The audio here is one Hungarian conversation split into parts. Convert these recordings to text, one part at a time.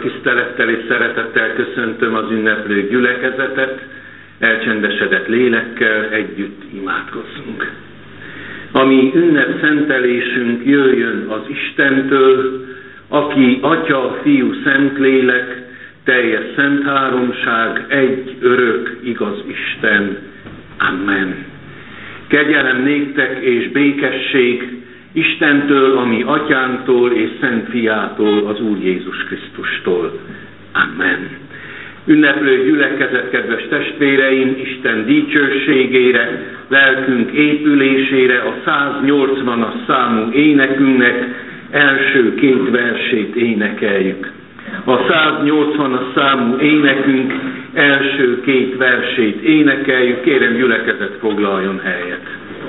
tisztelettel és szeretettel köszöntöm az ünneplő gyülekezetet, elcsendesedett lélekkel együtt imádkozzunk. Ami ünnepszentelésünk jöjjön az Istentől, aki Atya, Fiú, Szentlélek, teljes szent háromság, egy örök, igaz Isten. Amen. Kegyelem néktek és békesség Istentől, ami Atyánktól és Szent Fiától, az Úr Jézus Krisztustól. Amen. Ünneplő gyülekezet, kedves testvéreim, Isten dicsőségére, lelkünk épülésére a 180-as számú énekünknek első két versét énekeljük. A 180-as számú énekünk első két versét énekeljük. Kérem, gyülekezet, foglaljon helyet.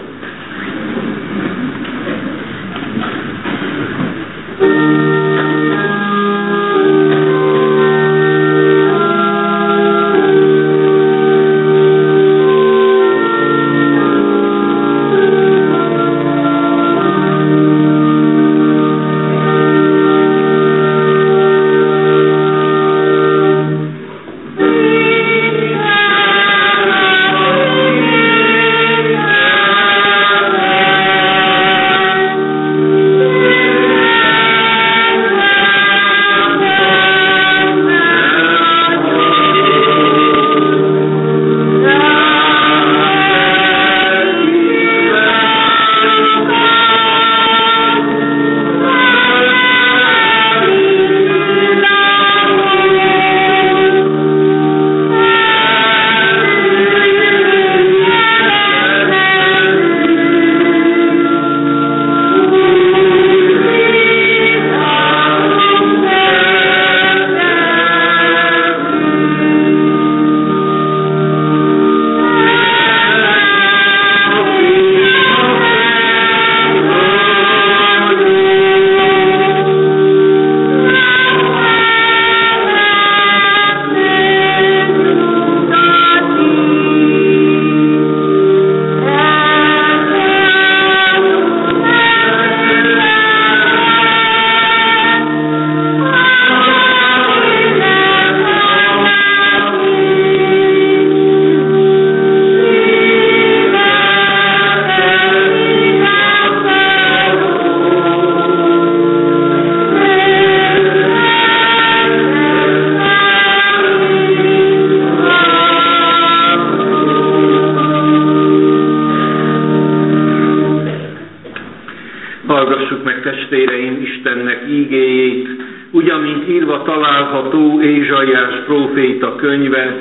Hallgassuk meg, testvéreim, Istennek ígéjét, ugyamint írva található Ézsaiás próféta könyve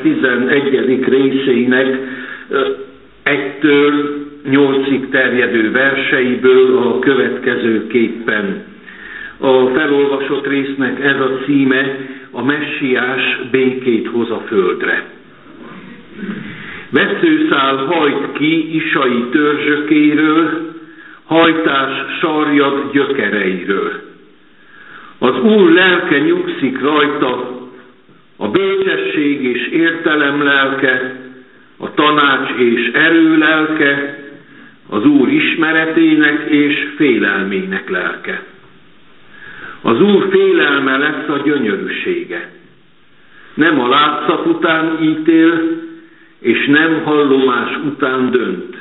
11. részének 1-től 8-ig terjedő verseiből a következőképpen. A felolvasott résznek ez a címe: a Messiás békét hoz a földre. Vesszőszál hajt ki Isai törzsökéről, hajtás sarjad gyökereiről. Az Úr lelke nyugszik rajta, a bölcsesség és értelem lelke, a tanács és erő lelke, az Úr ismeretének és félelmének lelke. Az Úr félelme lesz a gyönyörűsége. Nem a látszat után ítél, és nem hallomás után dönt.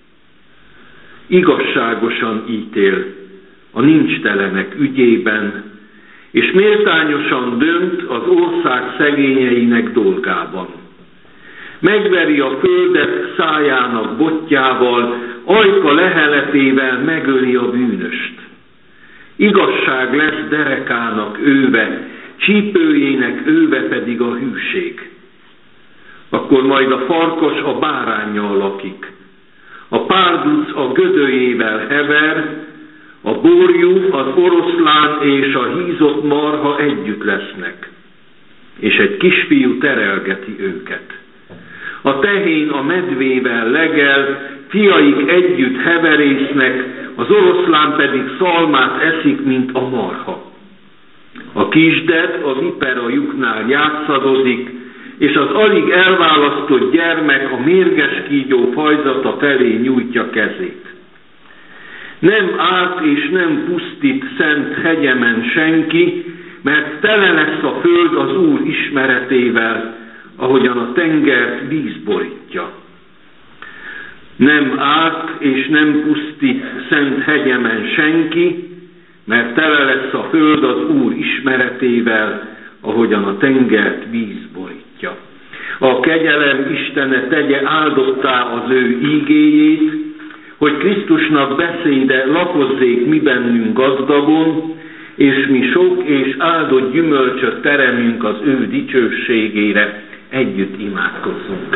Igazságosan ítél a nincstelenek ügyében, és méltányosan dönt az ország szegényeinek dolgában. Megveri a földet szájának botjával, ajka leheletével megöli a bűnöst. Igazság lesz derekának őve, csípőjének őve pedig a hűség. Akkor majd a farkas a báránnyal lakik, a párduc a gödöjével hever, a borjú, az oroszlán és a hízott marha együtt lesznek, és egy kisfiú terelgeti őket. A tehén a medvével legel, fiaik együtt heverésznek, az oroszlán pedig szalmát eszik, mint a marha. A kisded a vipera lyuknál játszadozik, és az alig elválasztott gyermek a mérges kígyó fajzata felé nyújtja kezét. Nem árt és nem pusztít szent hegyemen senki, mert tele lesz a föld az Úr ismeretével, ahogyan a tengert víz borítja. Nem árt és nem pusztít szent hegyemen senki, mert tele lesz a föld az Úr ismeretével, ahogyan a tengert víz borítja. A kegyelem Istene tegye áldottá az ő ígéjét, hogy Krisztusnak beszéde lakozzék mi bennünk gazdagon, és mi sok és áldott gyümölcsöt teremünk az ő dicsőségére. Együtt imádkozzunk.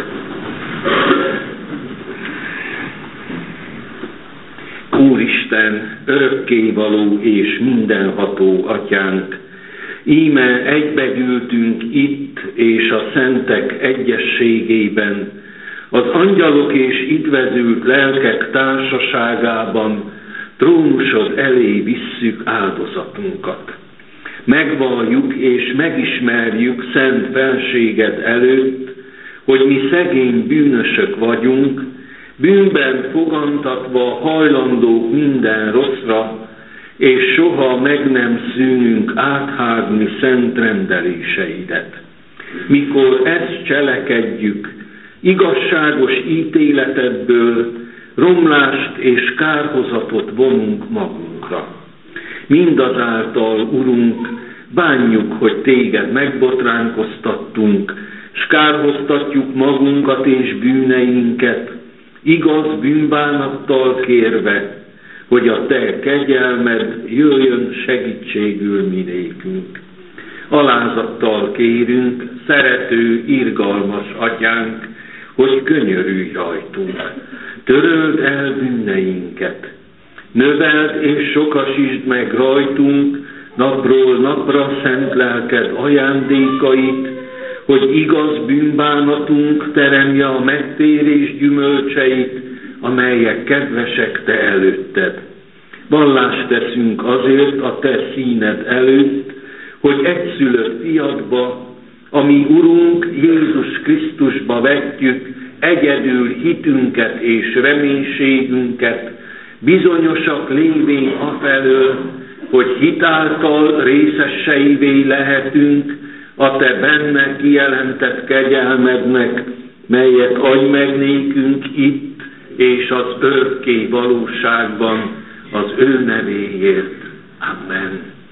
Úristen, örökkévaló és mindenható Atyánk, íme egybegyűltünk itt és a szentek egyességében, az angyalok és idvezült lelkek társaságában trónusod elé visszük áldozatunkat. Megvalljuk és megismerjük szent felséged előtt, hogy mi szegény bűnösök vagyunk, bűnben fogantatva hajlandók minden rosszra, és soha meg nem szűnünk áthágni szent rendeléseidet. Mikor ezt cselekedjük, igazságos ítéletedből romlást és kárhozatot vonunk magunkra. Mindazáltal, Urunk, bánjuk, hogy téged megbotránkoztattunk, s kárhoztatjuk magunkat és bűneinket, igaz bűnbánattal kérve, hogy a te kegyelmed jöjjön segítségül mi nékünk. Alázattal kérünk, szerető, irgalmas Atyánk, hogy könyörülj rajtunk. Töröld el bűneinket, növeld és sokasítsd meg rajtunk napról napra szent lelked ajándékait, hogy igaz bűnbánatunk teremje a megtérés gyümölcseit, amelyek kedvesek te előtted. Vallást teszünk azért a te színed előtt, hogy egyszülött fiadba, ami Urunk Jézus Krisztusba vetjük egyedül hitünket és reménységünket, bizonyosak lévén afelől, hogy hitáltal részeseivé lehetünk a te benne kijelentett kegyelmednek, melyet adj meg nékünk itt és az örökké valóságban az ő nevéért. Amen.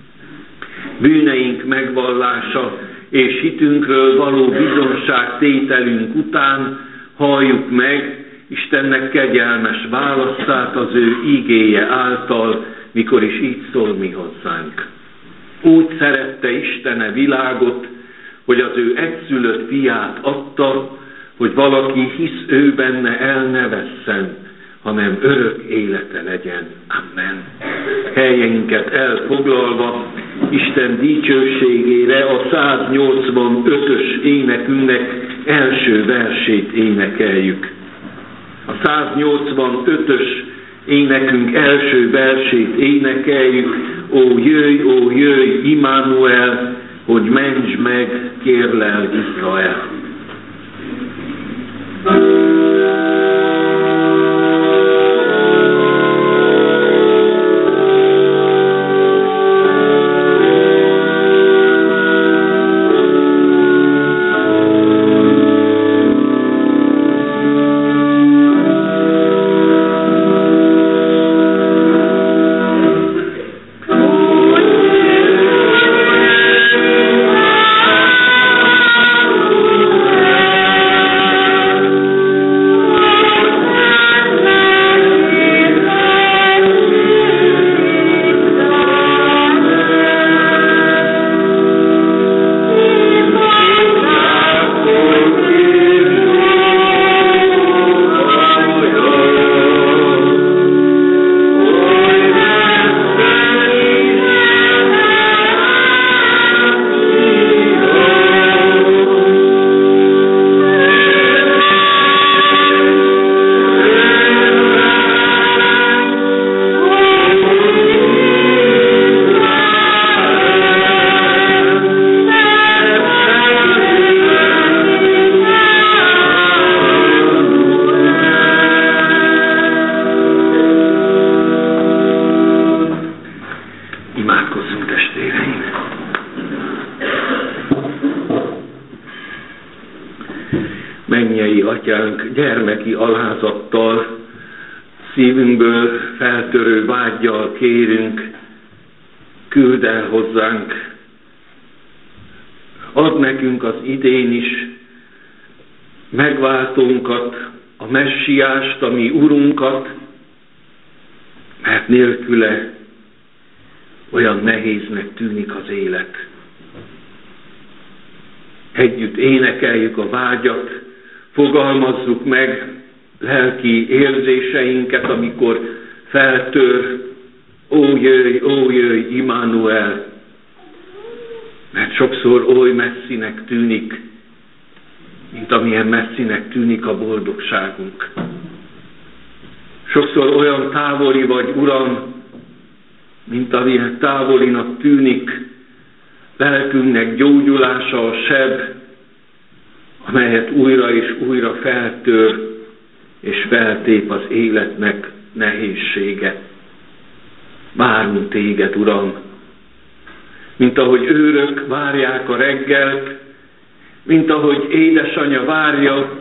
Bűneink megvallása és hitünkről való bizonságtételünk után halljuk meg Istennek kegyelmes választát az ő ígéje által, mikor is így szól mi hozzánk. Úgy szerette Istene világot, hogy az ő egyszülött fiát adta, hogy valaki hisz ő benne, el ne vesszen, hanem örök élete legyen. Amen. Helyeinket elfoglalva, Isten dicsőségére a 185-ös énekünknek első versét énekeljük. A 185-ös énekünk első versét énekeljük. Ó jöjj, Immanuel, hogy ments meg, kérlel Izrael. Mennyei Atyánk, gyermeki alázattal, szívünkből feltörő vággyal kérünk, küld el hozzánk, add nekünk az idén is megváltónkat, a messiást, a mi urunkat, mert nélküle olyan nehéznek tűnik az élet. Együtt énekeljük a vágyat, fogalmazzuk meg lelki érzéseinket, amikor feltör, ó jöjj, Immanuel, mert sokszor oly messzinek tűnik, mint amilyen messzinek tűnik a boldogságunk. Sokszor olyan távoli vagy, Uram, mint amilyen távolinak tűnik lelkünknek gyógyulása, a seb, amelyet újra és újra feltör és feltép az életnek nehézsége. Várunk téged, Uram, mint ahogy őrök várják a reggelt, mint ahogy édesanyja várja,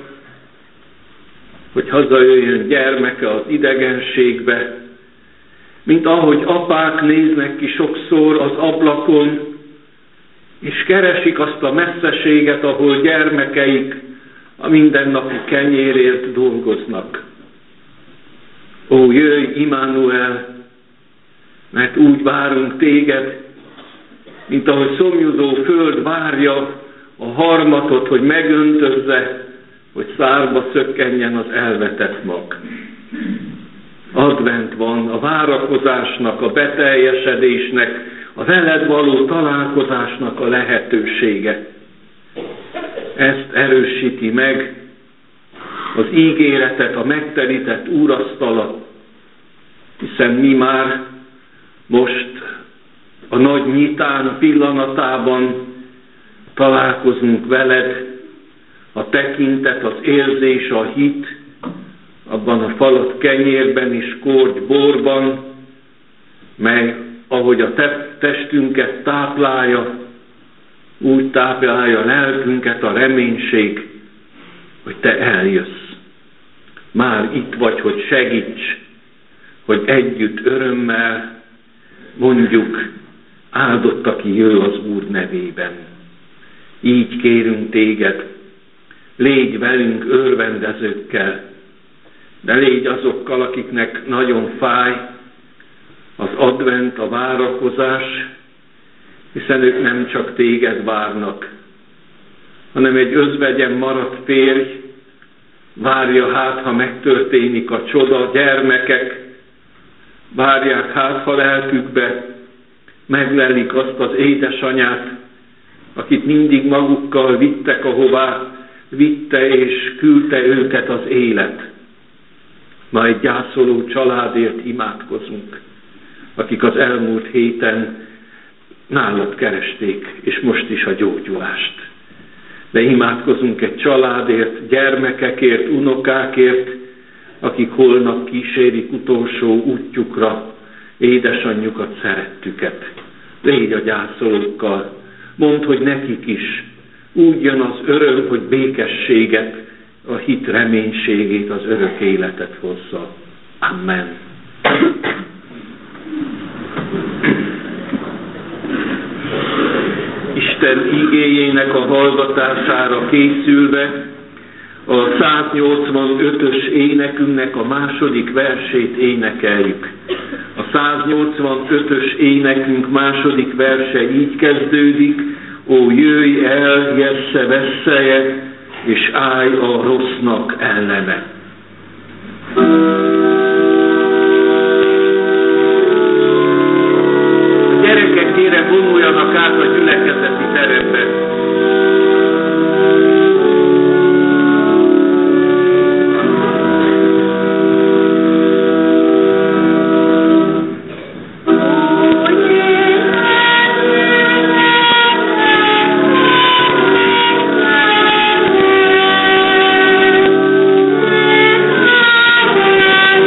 hogy hazajöjjön gyermeke az idegenségbe, mint ahogy apák néznek ki sokszor az ablakon, és keresik azt a messzeséget, ahol gyermekeik a mindennapi kenyérért dolgoznak. Ó, jöjj, Immanuel, mert úgy várunk téged, mint ahogy szomjúzó föld várja a harmatot, hogy megöntözze, hogy szárba szökkenjen az elvetett mag. Advent van, a várakozásnak, a beteljesedésnek, a veled való találkozásnak a lehetősége. Ezt erősíti meg az ígéretet, a megterített úrasztala, hiszen mi már most a nagy nyitán pillanatában találkozunk veled, a tekintet, az érzés, a hit, abban a falat kenyérben és korty borban, mely ahogy a testünket táplálja, úgy táplálja lelkünket a reménység, hogy te eljössz. Már itt vagy, hogy segíts, hogy együtt örömmel mondjuk, áldott, aki jön az Úr nevében. Így kérünk téged, légy velünk örvendezőkkel, de légy azokkal, akiknek nagyon fáj az advent, a várakozás, hiszen ők nem csak téged várnak, hanem egy özvegyen maradt férj várja, hát ha megtörténik a csoda, gyermekek várják, hát ha lelkükbe meglelik azt az édesanyát, akit mindig magukkal vittek, ahová vitte és küldte őket az élet. Ma egy gyászoló családért imádkozunk, akik az elmúlt héten nálad keresték, és most is a gyógyulást. De imádkozunk egy családért, gyermekekért, unokákért, akik holnap kísérik utolsó útjukra édesanyjukat, szerettüket. Légy a gyászolókkal, mondd, hogy nekik is úgy jön az öröm, hogy békességet, a hit reménységét, az örök életet hozza. Amen. Isten igéjének a hallgatására készülve a 185-ös énekünknek a második versét énekeljük. A 185-ös énekünk második verse így kezdődik: ó, jöjj el, jessze vesszeje, és állj a rossznak ellene. A gyerekek, kérem, vonuljanak át a gyülekezeti terembe. Oh,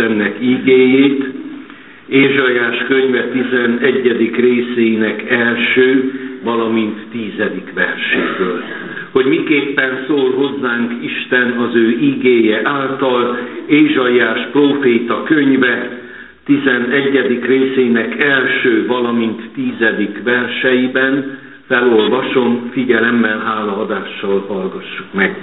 Istennek ígéjét, Ézsaiás könyve 11. részének első, valamint 10. verséből. Hogy miképpen szól hozzánk Isten az ő ígéje által, Ézsaiás próféta könyve 11. részének első, valamint 10. verseiben. Felolvasom, figyelemmel, hálaadással hallgassuk meg.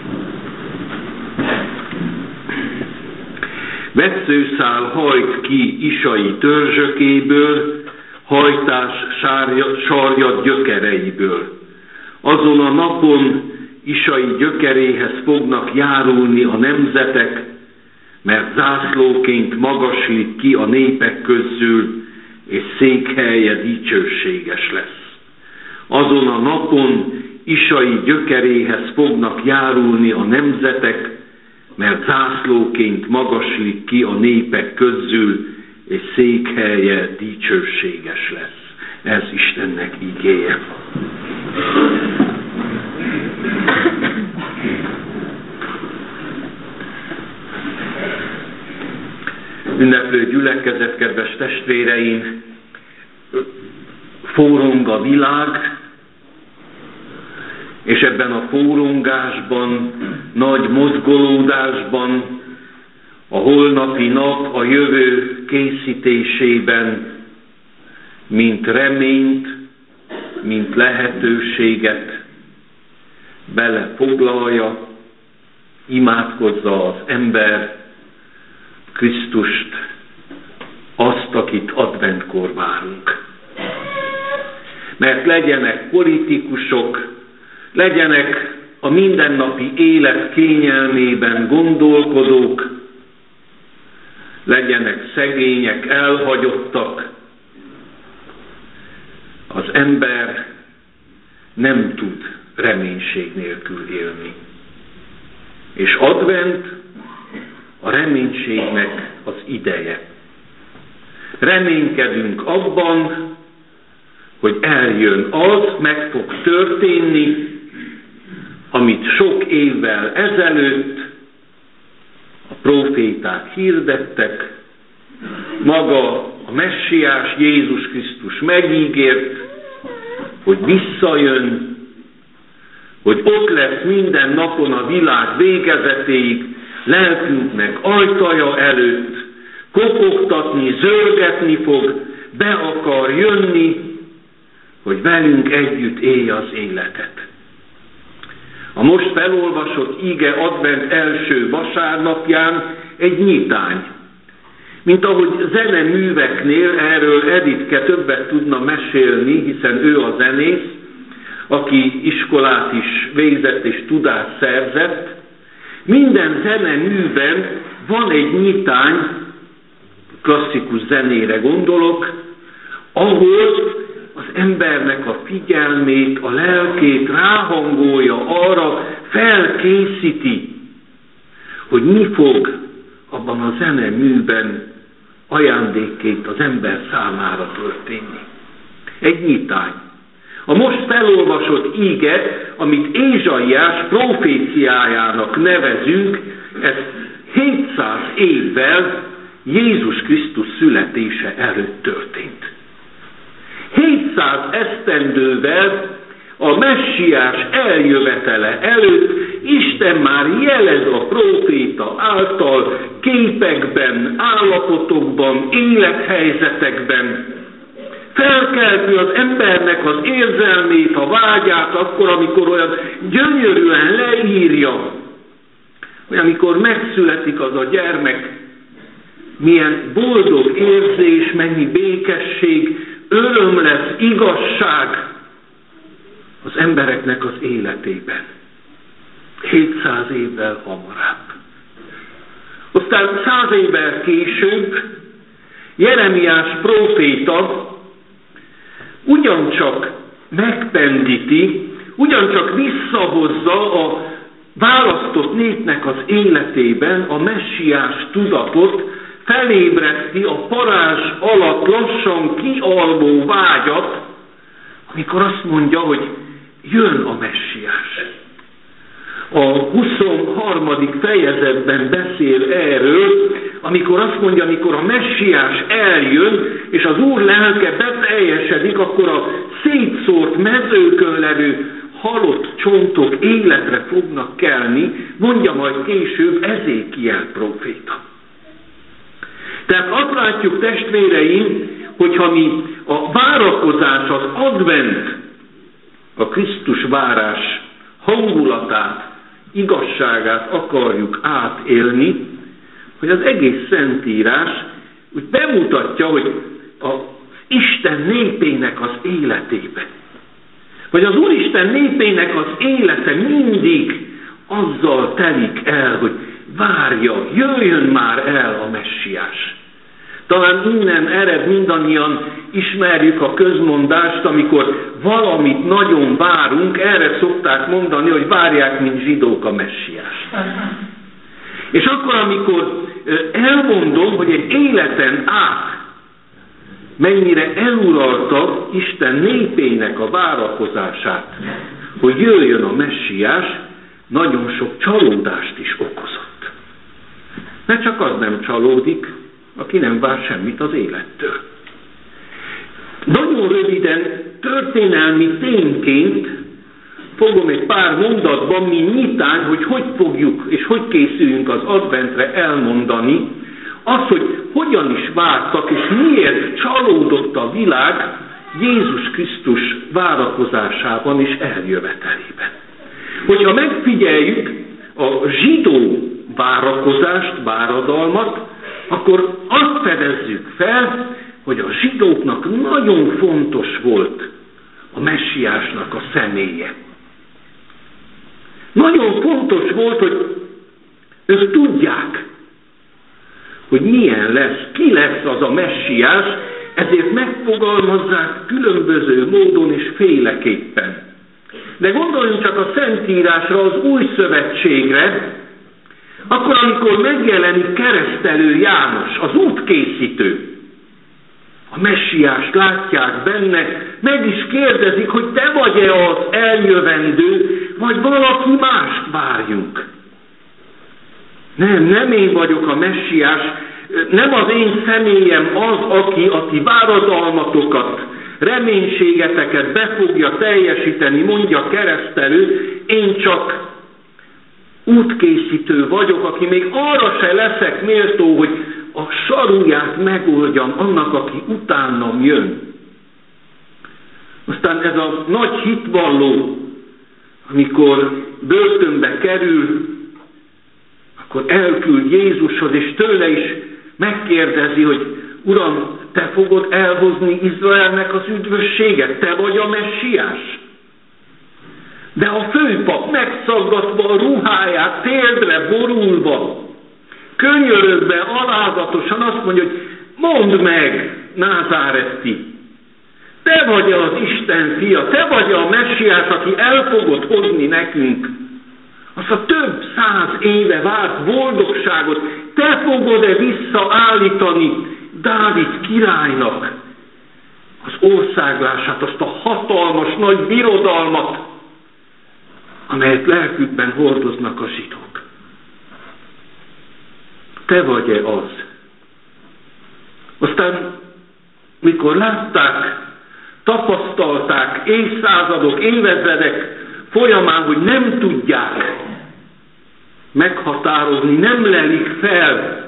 Vetszőszál hajt ki Isai törzsökéből, hajtás sarjad gyökereiből. Azon a napon Isai gyökeréhez fognak járulni a nemzetek, mert zászlóként magasít ki a népek közül, és székhelye dicsőséges lesz. Azon a napon Isai gyökeréhez fognak járulni a nemzetek, mert zászlóként magaslik ki a népek közül, és székhelye dicsőséges lesz. Ez Istennek ígéje. Ünneplő gyülekezet, kedves testvéreim, forrong a világ, és ebben a forrongásban, nagy mozgolódásban, a holnapi nap, a jövő készítésében, mint reményt, mint lehetőséget belefoglalja, imádkozza az ember Krisztust, azt, akit adventkor várunk. Mert legyenek politikusok, legyenek a mindennapi élet kényelmében gondolkodók, legyenek szegények, elhagyottak, az ember nem tud reménység nélkül élni. És advent a reménységnek az ideje. Reménykedünk abban, hogy eljön az, meg fog történni, amit sok évvel ezelőtt a próféták hirdettek, maga a messiás Jézus Krisztus megígért, hogy visszajön, hogy ott lesz minden napon a világ végezetéig, lelkünknek ajtaja előtt, kopogtatni, zörgetni fog, be akar jönni, hogy velünk együtt élje az életet. A most felolvasott ige advent első vasárnapján egy nyitány. Mint ahogy zeneműveknél, erről Editke többet tudna mesélni, hiszen ő a zenész, aki iskolát is végzett és tudást szerzett. Minden zeneműben van egy nyitány, klasszikus zenére gondolok, ahol az embernek a figyelmét, a lelkét ráhangolja arra, felkészíti, hogy mi fog abban a zeneműben ajándékként az ember számára történni. Egy nyitány. A most felolvasott íge, amit Ézsaiás proféciájának nevezünk, ez 700 évvel Jézus Krisztus születése előtt történt. 700 esztendővel a messiás eljövetele előtt Isten már jelez a próféta által képekben, állapotokban, élethelyzetekben. Felkelti az embernek az érzelmét, a vágyát akkor, amikor olyan gyönyörűen leírja, hogy amikor megszületik az a gyermek, milyen boldog érzés, mennyi békesség, öröm lesz, igazság az embereknek az életében. 700 évvel hamarabb. Aztán 100 évvel később Jeremiás próféta ugyancsak megpendíti, ugyancsak visszahozza a választott népnek az életében a messiás tudatot, felébreszti a parázs alatt lassan kialvó vágyat, amikor azt mondja, hogy jön a messiás. A 23. fejezetben beszél erről, amikor azt mondja, amikor a messiás eljön, és az Úr lelke beteljesedik, akkor a szétszórt mezőkön levő halott csontok életre fognak kelni, mondja majd később Ezékiel próféta. Tehát azt látjuk, testvéreim, hogyha mi a várakozás, az advent, a Krisztus várás hangulatát, igazságát akarjuk átélni, hogy az egész Szentírás úgy bemutatja, hogy az Isten népének az életében, hogy az Úristen népének az élete mindig azzal telik el, hogy várja, jöjjön már el a messiás. Talán innen ered, mindannyian ismerjük a közmondást, amikor valamit nagyon várunk, erre szokták mondani, hogy várják, mint zsidók a messiást. És akkor, amikor elmondom, hogy egy életen át mennyire eluralta Isten népének a várakozását, hogy jöjjön a messiás, nagyon sok csalódást is okozott. Mert csak az nem csalódik, aki nem vár semmit az élettől. Nagyon röviden, történelmi tényként fogom egy pár mondatban, mint nyitány, hogy fogjuk és hogy készüljünk az adventre elmondani, az, hogy hogyan is vártak és miért csalódott a világ Jézus Krisztus várakozásában és eljövetelében. Hogyha megfigyeljük a zsidó várakozást, váradalmat, akkor azt fedezzük fel, hogy a zsidóknak nagyon fontos volt a messiásnak a személye. Nagyon fontos volt, hogy ők tudják, hogy milyen lesz, ki lesz az a messiás, ezért megfogalmazzák különböző módon és féleképpen. De gondoljunk csak a Szentírásra, az Új Szövetségre, akkor, amikor megjelenik Keresztelő János, az útkészítő, a messiást látják benne, meg is kérdezik, hogy te vagy-e az eljövendő, vagy valaki mást várjunk. Nem én vagyok a messiás, nem az én személyem az, aki a ti váradalmatokat, reménységeteket be fogja teljesíteni, mondja Keresztelő, én csak útkészítő vagyok, aki még arra se leszek méltó, hogy a saruját megoldjam annak, aki utánam jön. Aztán ez a nagy hitvalló, amikor börtönbe kerül, akkor elküld Jézushoz, és tőle is megkérdezi, hogy Uram, te fogod elhozni Izraelnek az üdvösséget? Te vagy a messiás? De a főpap megszaggatva a ruháját, térdre borulva, könyörögve, alázatosan azt mondja, hogy mondd meg, Názáreti, te vagy az Isten fia, te vagy a messiás, aki el fogod hozni nekünk azt a több száz éve várt boldogságot, te fogod-e visszaállítani Dávid királynak az országlását, azt a hatalmas nagy birodalmat, amelyet lelkükben hordoznak a zsidók. Te vagy-e az? Aztán, mikor látták, tapasztalták évszázadok, évezredek folyamán, hogy nem tudják meghatározni, nem lelik fel,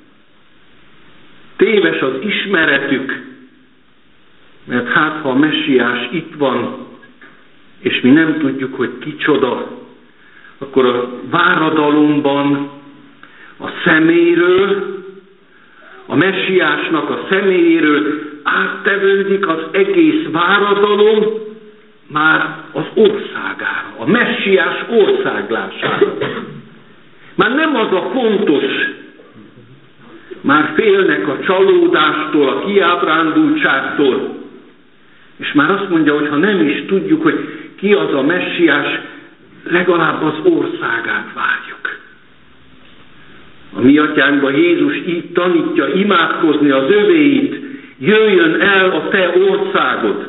téves az ismeretük, mert hát ha a messiás itt van, és mi nem tudjuk, hogy kicsoda, akkor a váradalomban a személyről, a messiásnak a személyéről áttevődik az egész váradalom már az országára, a messiás országlására. Már nem az a fontos, már félnek a csalódástól, a kiábrándultságtól, és már azt mondja, hogy ha nem is tudjuk, hogy ki az a messiás, legalább az országát várjuk. A mi atyánkban Jézus így tanítja imádkozni az övéit, jöjjön el a te országod.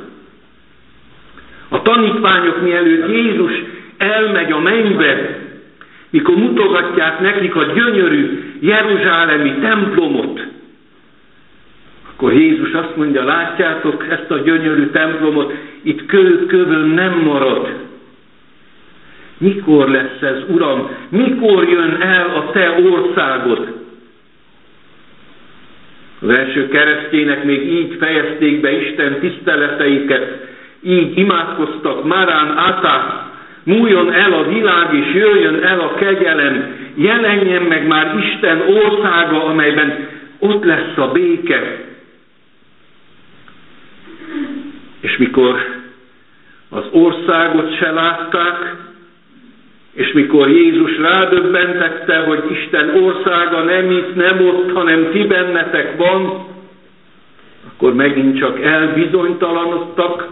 A tanítványok mielőtt Jézus elmegy a mennybe, mikor mutogatják nekik a gyönyörű jeruzsálemi templomot, akkor Jézus azt mondja, látjátok ezt a gyönyörű templomot, itt kövön nem marad. Mikor lesz ez, Uram? Mikor jön el a te országod? Az első keresztények még így fejezték be Isten tiszteleteiket, így imádkoztak, Marán Ata, múljon el a világ és jöjjön el a kegyelem, jelenjen meg már Isten országa, amelyben ott lesz a béke. És mikor az országot se látták, és mikor Jézus rádöbbentette, hogy Isten országa nem itt, nem ott, hanem ti bennetek van, akkor megint csak elbizonytalanodtak,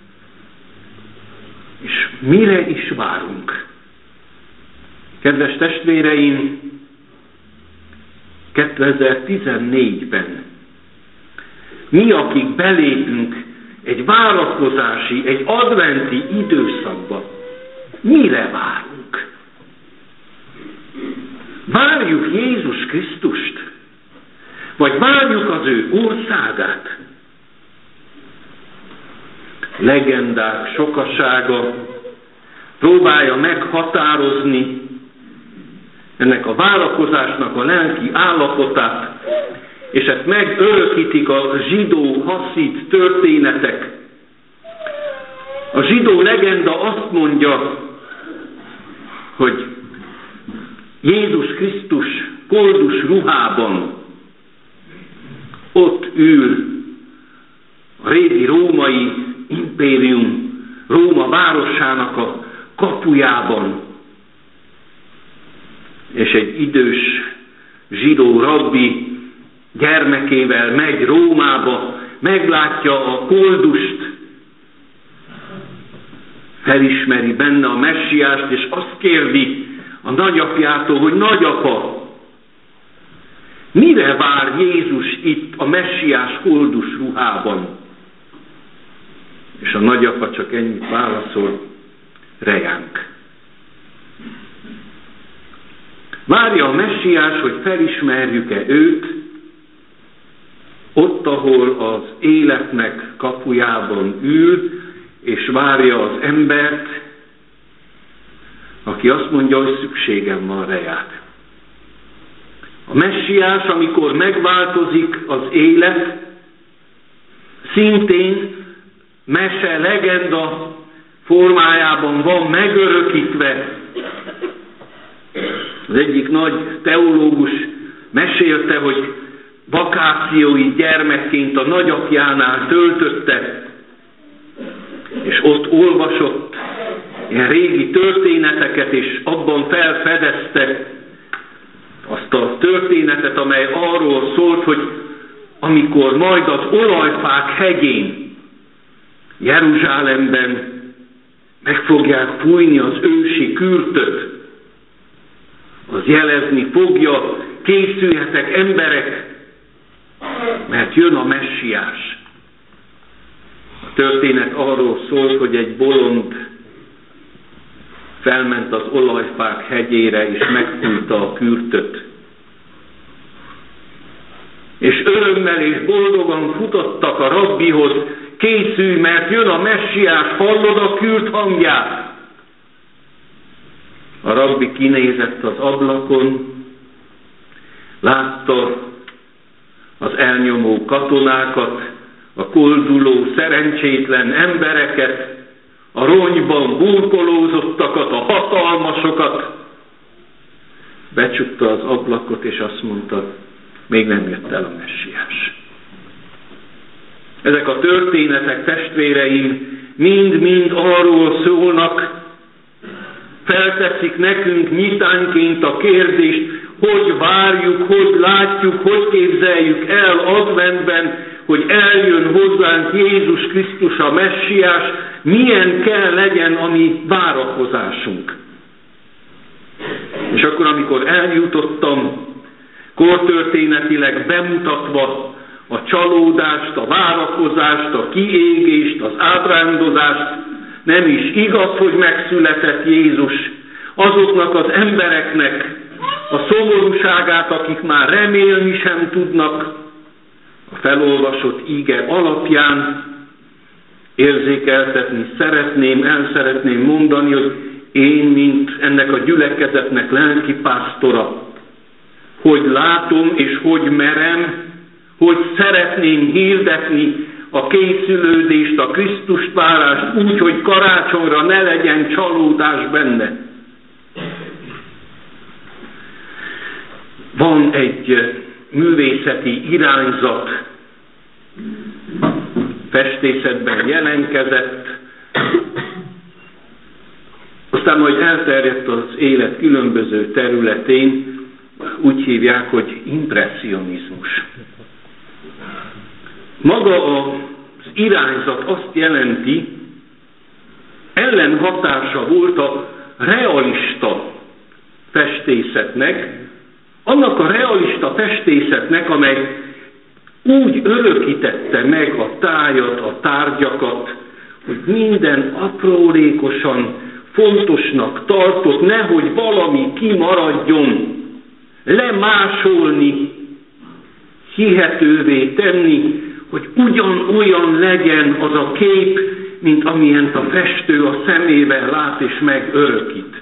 és mire is várunk? Kedves testvéreim, 2014-ben mi, akik belépünk egy várakozási, egy adventi időszakba, mire várunk? Várjuk Jézus Krisztust? Vagy várjuk az ő országát? Legendák sokasága próbálja meghatározni ennek a várakozásnak a lelki állapotát, és ezt megörökítik a zsidó haszid történetek. A zsidó legenda azt mondja, hogy Jézus Krisztus koldus ruhában ott ül a régi római impérium, Róma városának a kapujában, és egy idős zsidó rabbi gyermekével megy Rómába, meglátja a koldust, felismeri benne a messiást, és azt kérdi a nagyapjától, hogy nagyapa, mire vár Jézus itt a messiás koldus ruhában? És a nagyapa csak ennyit válaszol, rejánk. Várja a messiás, hogy felismerjük-e őt, ott, ahol az életnek kapujában ül, és várja az embert, aki azt mondja, hogy szükségem van reját. A messiás, amikor megváltozik az élet, szintén mese, legenda formájában van megörökítve. Az egyik nagy teológus mesélte, hogy vakációit gyermekként a nagyapjánál töltötte, és ott olvasott ilyen régi történeteket, és abban felfedezte azt a történetet, amely arról szólt, hogy amikor majd az olajfák hegyén, Jeruzsálemben meg fogják fújni az ősi kürtöt, az jelezni fogja, készüljetek emberek, mert jön a messiás. A történet arról szól, hogy egy bolond felment az olajfák hegyére, és megfújta a kürtöt. És örömmel és boldogan futottak a rabbihoz, készülj, mert jön a messiás, hallod a kürt hangját? A rabbi kinézett az ablakon, látta az elnyomó katonákat, a kolduló szerencsétlen embereket, a ronyban burkolózottakat, a hatalmasokat. Becsukta az ablakot, és azt mondta, még nem jött el a messiás. Ezek a történetek, testvéreim, mind-mind arról szólnak, felteszik nekünk nyitánként a kérdést, hogy várjuk, hogy látjuk, hogy képzeljük el adventben, hogy eljön hozzánk Jézus Krisztus a messiás, milyen kell legyen a mi várakozásunk. És akkor, amikor eljutottam, kortörténetileg bemutatva a csalódást, a várakozást, a kiégést, az ábrándozást, nem is igaz, hogy megszületett Jézus azoknak az embereknek, a szomorúságát, akik már remélni sem tudnak, a felolvasott ige alapján érzékeltetni el szeretném mondani, hogy én, mint ennek a gyülekezetnek lelkipásztora, hogy látom és hogy merem, hogy szeretném hirdetni a készülődést, a Krisztust várást úgy, hogy karácsonyra ne legyen csalódás benne. Van egy művészeti irányzat, festészetben jelenkezett, aztán majd elterjedt az élet különböző területén, úgy hívják, hogy impresszionizmus. Maga az irányzat azt jelenti, ellenhatása volt a realista festészetnek, annak a realista festészetnek, amely úgy örökítette meg a tájat, a tárgyakat, hogy minden aprólékosan fontosnak tartott, nehogy valami kimaradjon, lemásolni, hihetővé tenni, hogy ugyanolyan legyen az a kép, mint amilyent a festő a szemével lát és megörökít.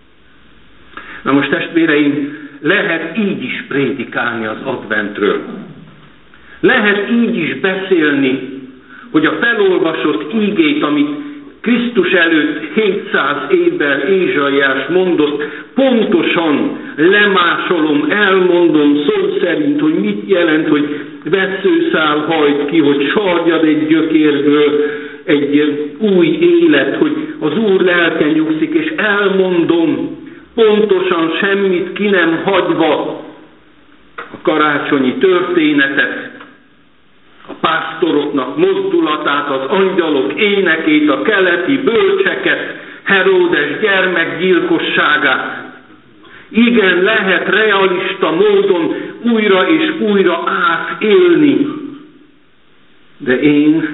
Na most, testvéreim, lehet így is prédikálni az adventről. Lehet így is beszélni, hogy a felolvasott ígét, amit Krisztus előtt 700 évvel Ézsaiás mondott, pontosan lemásolom, elmondom szó szerint, hogy mit jelent, hogy vesszőszál hajt ki, hogy sarjad egy gyökérből egy új élet, hogy az Úr lelke nyugszik, és elmondom pontosan, semmit ki nem hagyva a karácsonyi történetet, a pásztoroknak mozdulatát, az angyalok énekét, a keleti bölcseket, Heródes gyermekgyilkosságát. Igen, lehet realista módon újra és újra átélni. De én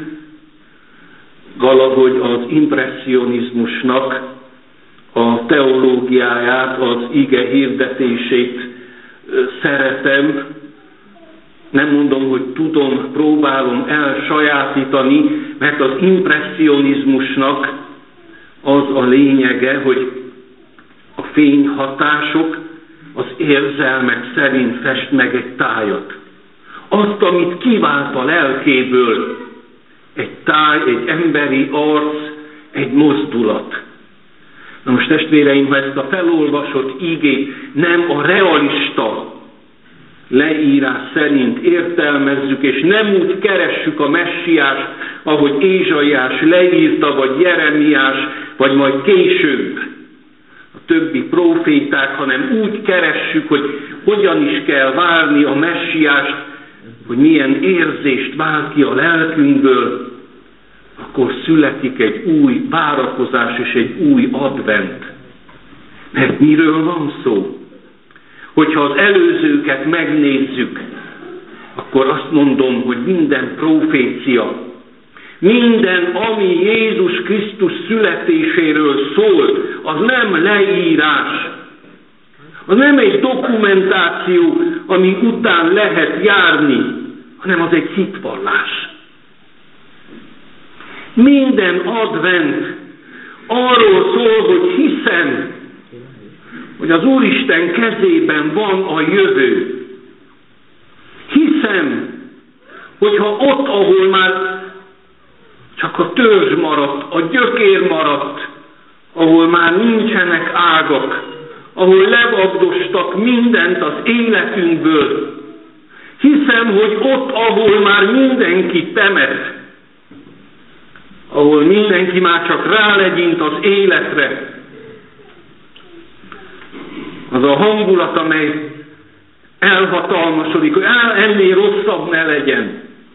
valahogy az impresszionizmusnak a teológiáját, az ige hirdetését szeretem. Nem mondom, hogy tudom, próbálom elsajátítani, mert az impresszionizmusnak az a lényege, hogy a fényhatások az érzelmek szerint fest meg egy tájat. Azt, amit kivált a lelkéből, egy táj, egy emberi arc, egy mozdulat. Na most, testvéreim, ha ezt a felolvasott ígét nem a realista leírás szerint értelmezzük, és nem úgy keressük a messiást, ahogy Ézsaiás leírta, vagy Jeremiás, vagy majd később a többi próféták, hanem úgy keressük, hogy hogyan is kell várni a messiást, hogy milyen érzést vált ki a lelkünkből, akkor születik egy új várakozás és egy új advent. Mert miről van szó? Hogyha az előzőket megnézzük, akkor azt mondom, hogy minden profécia, minden, ami Jézus Krisztus születéséről szól, az nem leírás, az nem egy dokumentáció, ami után lehet járni, hanem az egy hitvallás. Minden advent arról szól, hogy hiszem, hogy az Úristen kezében van a jövő. Hiszem, hogyha ott, ahol már csak a törzs maradt, a gyökér maradt, ahol már nincsenek ágak, ahol levagdostak mindent az életünkből, hiszem, hogy ott, ahol már mindenki temet, ahol mindenki már csak rálegyint az életre, az a hangulat, amely elhatalmasodik, hogy ennél rosszabb ne legyen.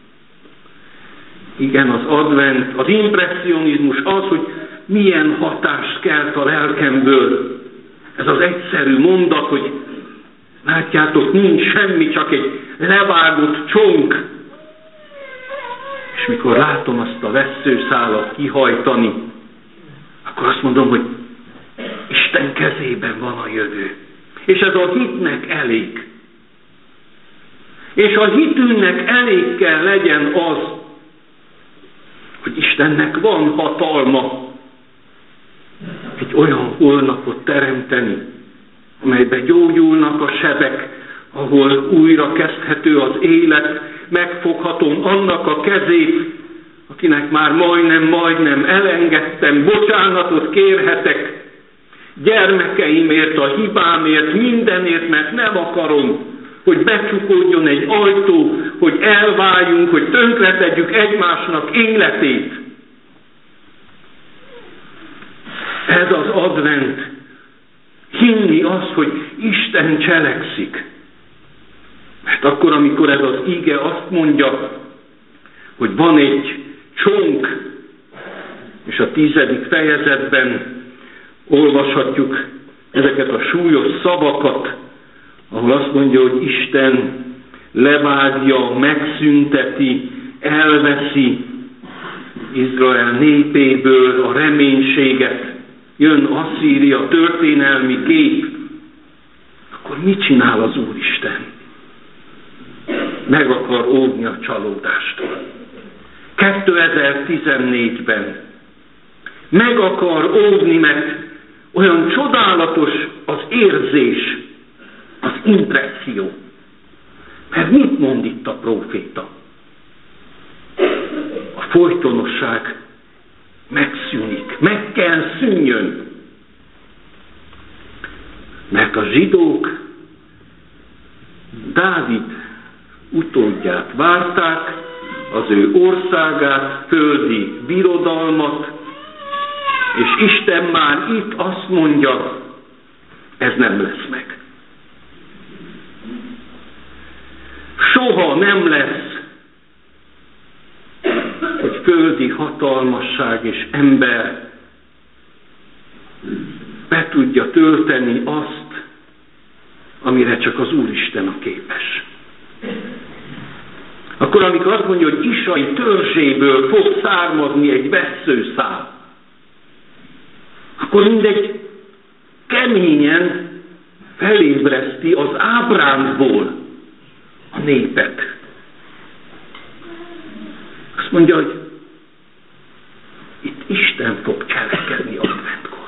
Igen, az advent, az impresszionizmus az, hogy milyen hatást kelt a lelkemből. Ez az egyszerű mondat, hogy látjátok, nincs semmi, csak egy levágott csonk. És mikor látom azt a vesszőszálat kihajtani, akkor azt mondom, hogy Isten kezében van a jövő. És ez a hitnek elég. És a hitünknek elég kell legyen az, hogy Istennek van hatalma egy olyan holnapot teremteni, amelyben gyógyulnak a sebek, ahol újra kezdhető az élet, megfoghatom annak a kezét, akinek már majdnem elengedtem, bocsánatot kérhetek gyermekeimért, a hibámért, mindenért, mert nem akarom, hogy becsukódjon egy ajtó, hogy elváljunk, hogy tönkretegyük egymásnak életét. Ez az advent. Hinni azt, hogy Isten cselekszik. Mert akkor, amikor ez az ige azt mondja, hogy van egy csonk, és a 10. fejezetben olvashatjuk ezeket a súlyos szavakat, ahol azt mondja, hogy Isten levágja, megszünteti, elveszi Izrael népéből a reménységet, jön Asszíria, történelmi kép, akkor mit csinál az Úristen? Meg akar óvni a csalódástól. 2014-ben meg akar óvni, mert olyan csodálatos az érzés, az impresszió. Mert mit mond itt a próféta? A folytonosság megszűnik, meg kell szűnjön. Mert a zsidók Dávid utódját várták, az ő országát, földi birodalmat, és Isten már itt azt mondja, ez nem lesz meg. Soha nem lesz, hogy földi hatalmasság és ember be tudja tölteni azt, amire csak az Úristen a képes. Akkor, amikor azt mondja, hogy Isai törzséből fog származni egy vesszőszál, akkor mindegy keményen felébreszti az ábrándból a népet. Azt mondja, hogy itt Isten fog cselekedni adventkor.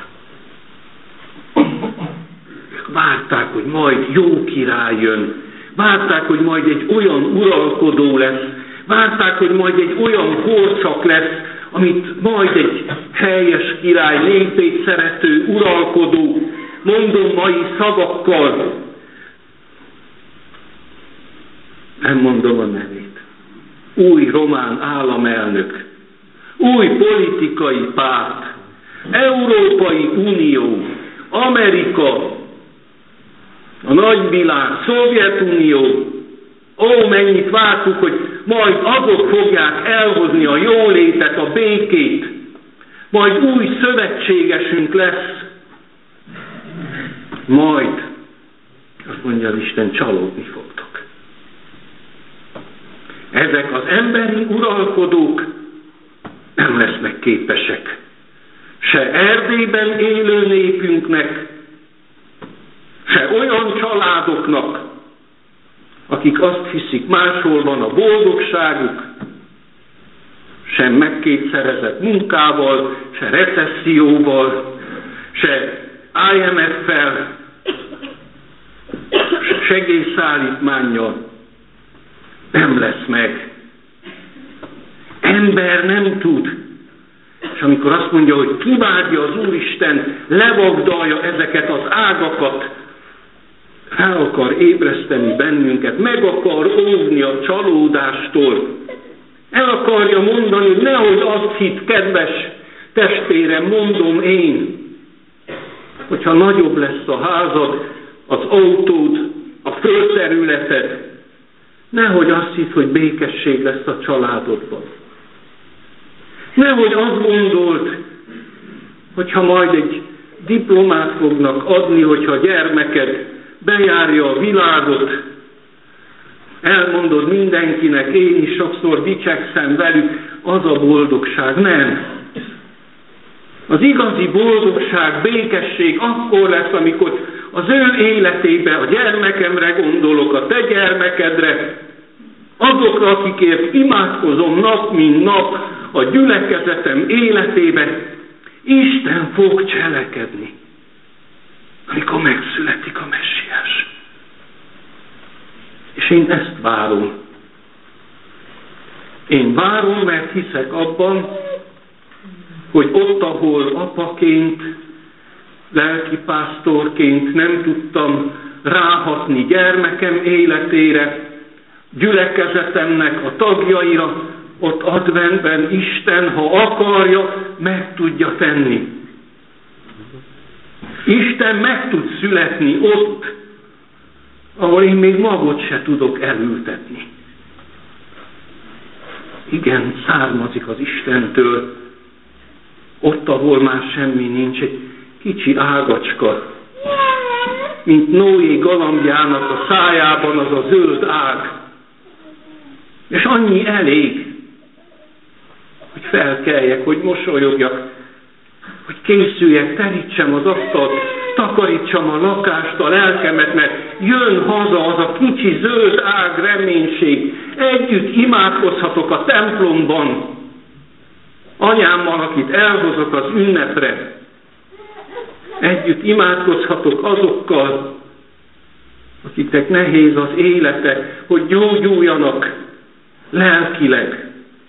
Ők várták, hogy majd jó király jön, várták, hogy majd egy olyan uralkodó lesz, várták, hogy majd egy olyan korszak lesz, amit majd egy helyes király, népét szerető uralkodó, mondom mai szavakkal, nem mondom a nevét, új román államelnök, új politikai párt, Európai Unió, Amerika, a nagyvilág, Szovjetunió, ó, mennyit vártuk, hogy majd azok fogják elhozni a jólétet, a békét, majd új szövetségesünk lesz, majd, azt mondja az Isten, csalódni fogtok. Ezek az emberi uralkodók nem lesznek képesek se Erdélyben élő népünknek, se olyan családoknak, akik azt hiszik, máshol van a boldogságuk, sem megkétszerezett munkával, se recesszióval, se IMF-fel, se segélyszállítmánnyal. Nem lesz meg. Ember nem tud. És amikor azt mondja, hogy kivágja az Úristen, levagdalja ezeket az ágakat, fel akar ébreszteni bennünket, meg akar óvni a csalódástól. El akarja mondani, hogy nehogy azt hitt, kedves testvérem, mondom én, hogyha nagyobb lesz a házad, az autód, a földterületed, nehogy azt hitt, hogy békesség lesz a családodban. Nehogy azt gondolt, hogyha majd egy diplomát fognak adni, hogyha a gyermeked bejárja a világot, elmondod mindenkinek, én is sokszor dicsekszem velük, az a boldogság. Nem. Az igazi boldogság, békesség akkor lesz, amikor az ő életébe, a gyermekemre gondolok, a te gyermekedre, azokra, akikért imádkozom nap, mint nap a gyülekezetem életébe, Isten fog cselekedni, amikor megszületik a Messiás. És én ezt várom. Én várom, mert hiszek abban, hogy ott, ahol apaként, lelkipásztorként nem tudtam ráhatni gyermekem életére, gyülekezetemnek a tagjaira, ott adventben Isten, ha akarja, meg tudja tenni. Isten meg tud születni ott, ahol én még magot se tudok elültetni. Igen, származik az Istentől, ott, ahol már semmi nincs, egy kicsi ágacska, mint Noé galambjának a szájában az a zöld ág. És annyi elég, hogy felkeljek, hogy mosolyogjak, hogy készüljek, terítsem az asztalt, takarítsam a lakást, a lelkemet, mert jön haza az a kicsi zöld ág reménység. Együtt imádkozhatok a templomban, anyámmal, akit elhozok az ünnepre. Együtt imádkozhatok azokkal, akiknek nehéz az élete, hogy gyógyuljanak lelkileg.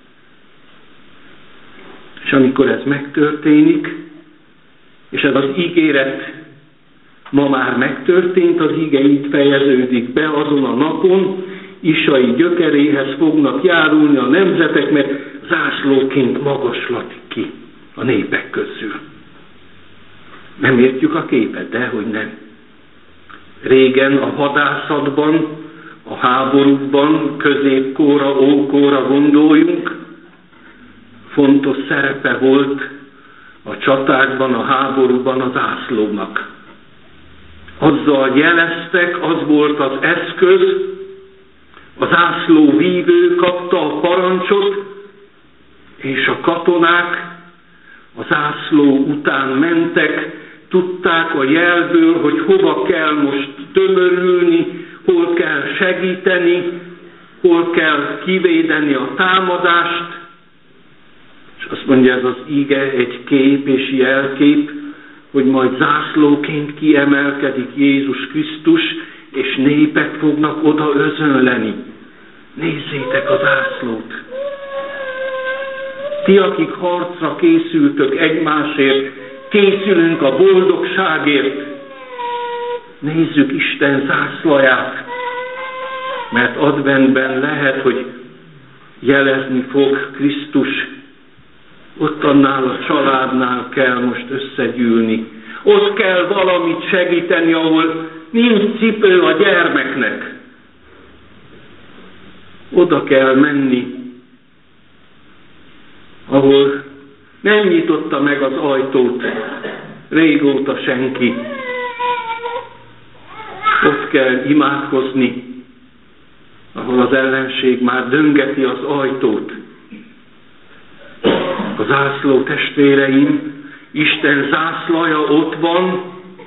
És amikor ez megtörténik, és ez az ígéret ma már megtörtént, az ige így fejeződik be azon a napon, Isai gyökeréhez fognak járulni a nemzetek, mert zászlóként magaslatik ki a népek közül. Nem értjük a képet, de hogy nem. Régen a hadászatban, a háborúkban, középkóra, ókóra gondoljunk, fontos szerepe volt a csatákban, a háborúban a zászlónak. Azzal jeleztek, az volt az eszköz, a zászlóvívő kapta a parancsot, és a katonák a zászló után mentek, tudták a jelből, hogy hova kell most tömörülni, hol kell segíteni, hol kell kivédeni a támadást. És azt mondja ez az ige, egy kép és jelkép, hogy majd zászlóként kiemelkedik Jézus Krisztus, és népek fognak oda özönleni. Nézzétek a zászlót! Ti, akik harcra készültök egymásért, készülünk a boldogságért. Nézzük Isten zászlaját, mert adventben lehet, hogy jelezni fog Krisztus. Ott annál a családnál kell most összegyűlni. Ott kell valamit segíteni, ahol nincs cipő a gyermeknek. Oda kell menni, ahol nem nyitotta meg az ajtót régóta senki. Ott kell imádkozni, ahol az ellenség már döngeti az ajtót. A zászló, testvéreim, Isten zászlaja ott van,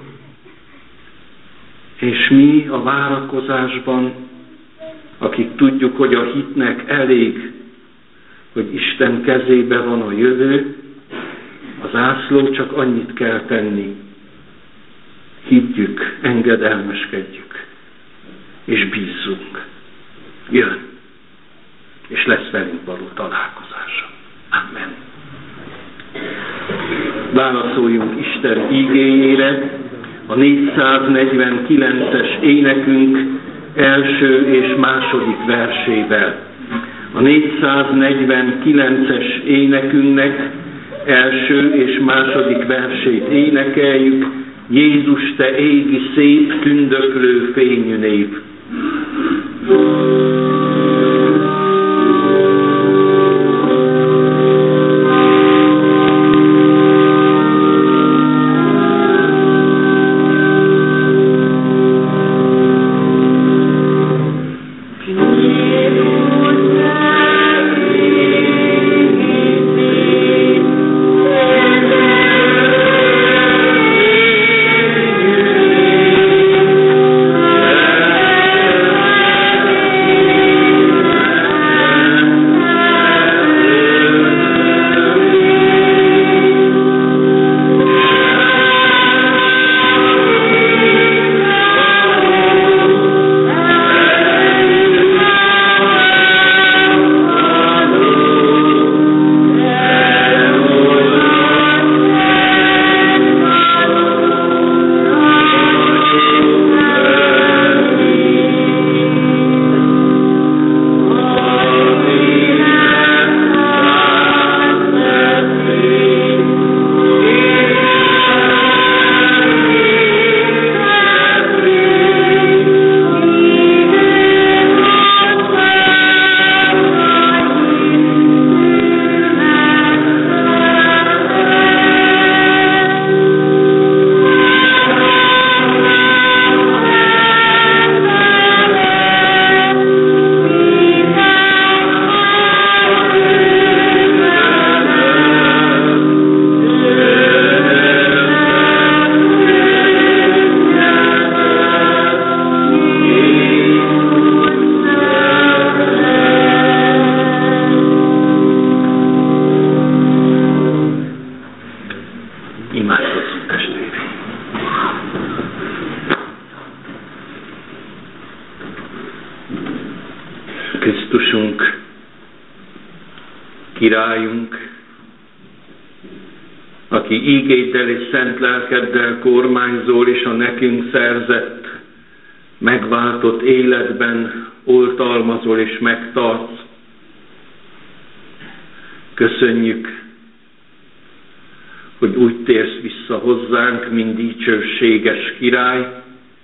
és mi a várakozásban, akik tudjuk, hogy a hitnek elég, hogy Isten kezébe van a jövő, a zászló csak annyit kell tenni. Higgyük, engedelmeskedjük, és bízzunk. Jön, és lesz velünk való találkozása. Amen. Válaszoljunk Isten ígéjére a 449-es énekünk első és második versével. A 449-es énekünknek első és második versét énekeljük. Jézus, te égi szép, tündöklő fényű nép. Amen. Urunk, Királyunk, aki ígéddel és szent lelkeddel kormányzol, és a nekünk szerzett, megváltott életben oltalmazol és megtartsz. Köszönjük, hogy úgy térsz vissza hozzánk, mint dicsőséges király,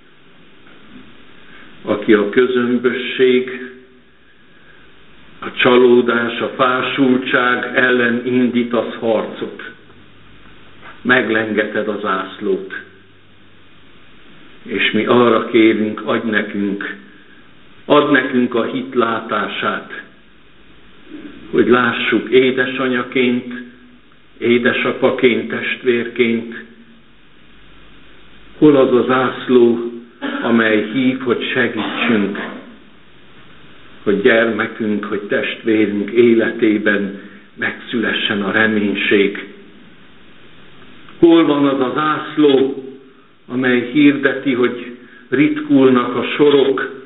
aki a közömbösség, a csalódás, a fásultság ellen indítasz harcot. Meglengeted az zászlót. És mi arra kérünk, add nekünk a hit látását, hogy lássuk édesanyaként, édesapaként, testvérként, hol az a zászló, amely hív, hogy segítsünk, hogy gyermekünk, hogy testvérünk életében megszülessen a reménység. Hol van az a zászló, amely hirdeti, hogy ritkulnak a sorok,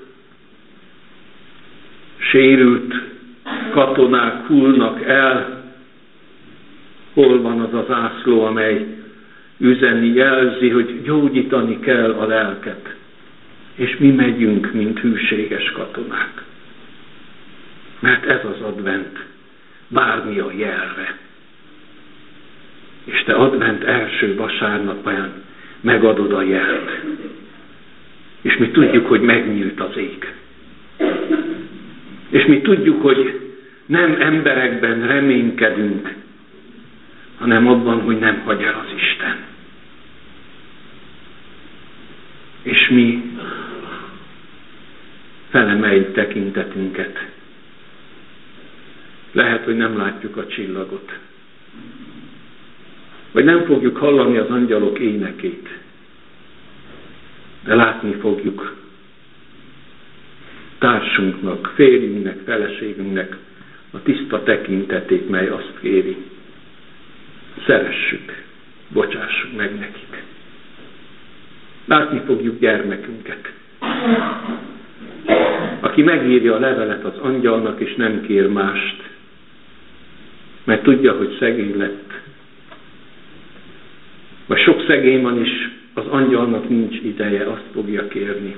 sérült katonák hullnak el. Hol van az a zászló, amely jelzi, hogy gyógyítani kell a lelket, és mi megyünk, mint hűséges katonák. Mert ez az advent, bármi a jelve. És te advent első vasárnapján megadod a jelt. És mi tudjuk, hogy megnyílt az ég. És mi tudjuk, hogy nem emberekben reménykedünk, hanem abban, hogy nem hagy el az Isten. És mi felemeljük tekintetünket. Lehet, hogy nem látjuk a csillagot. Vagy nem fogjuk hallani az angyalok énekét. De látni fogjuk társunknak, férjünknek, feleségünknek a tiszta tekintetét, mely azt kéri. Szeressük, bocsássuk meg nekik. Látni fogjuk gyermekünket, aki megírja a levelet az angyalnak, és nem kér mást, mert tudja, hogy szegény lett. Vagy sok szegény van is, az angyalnak nincs ideje, azt fogja kérni,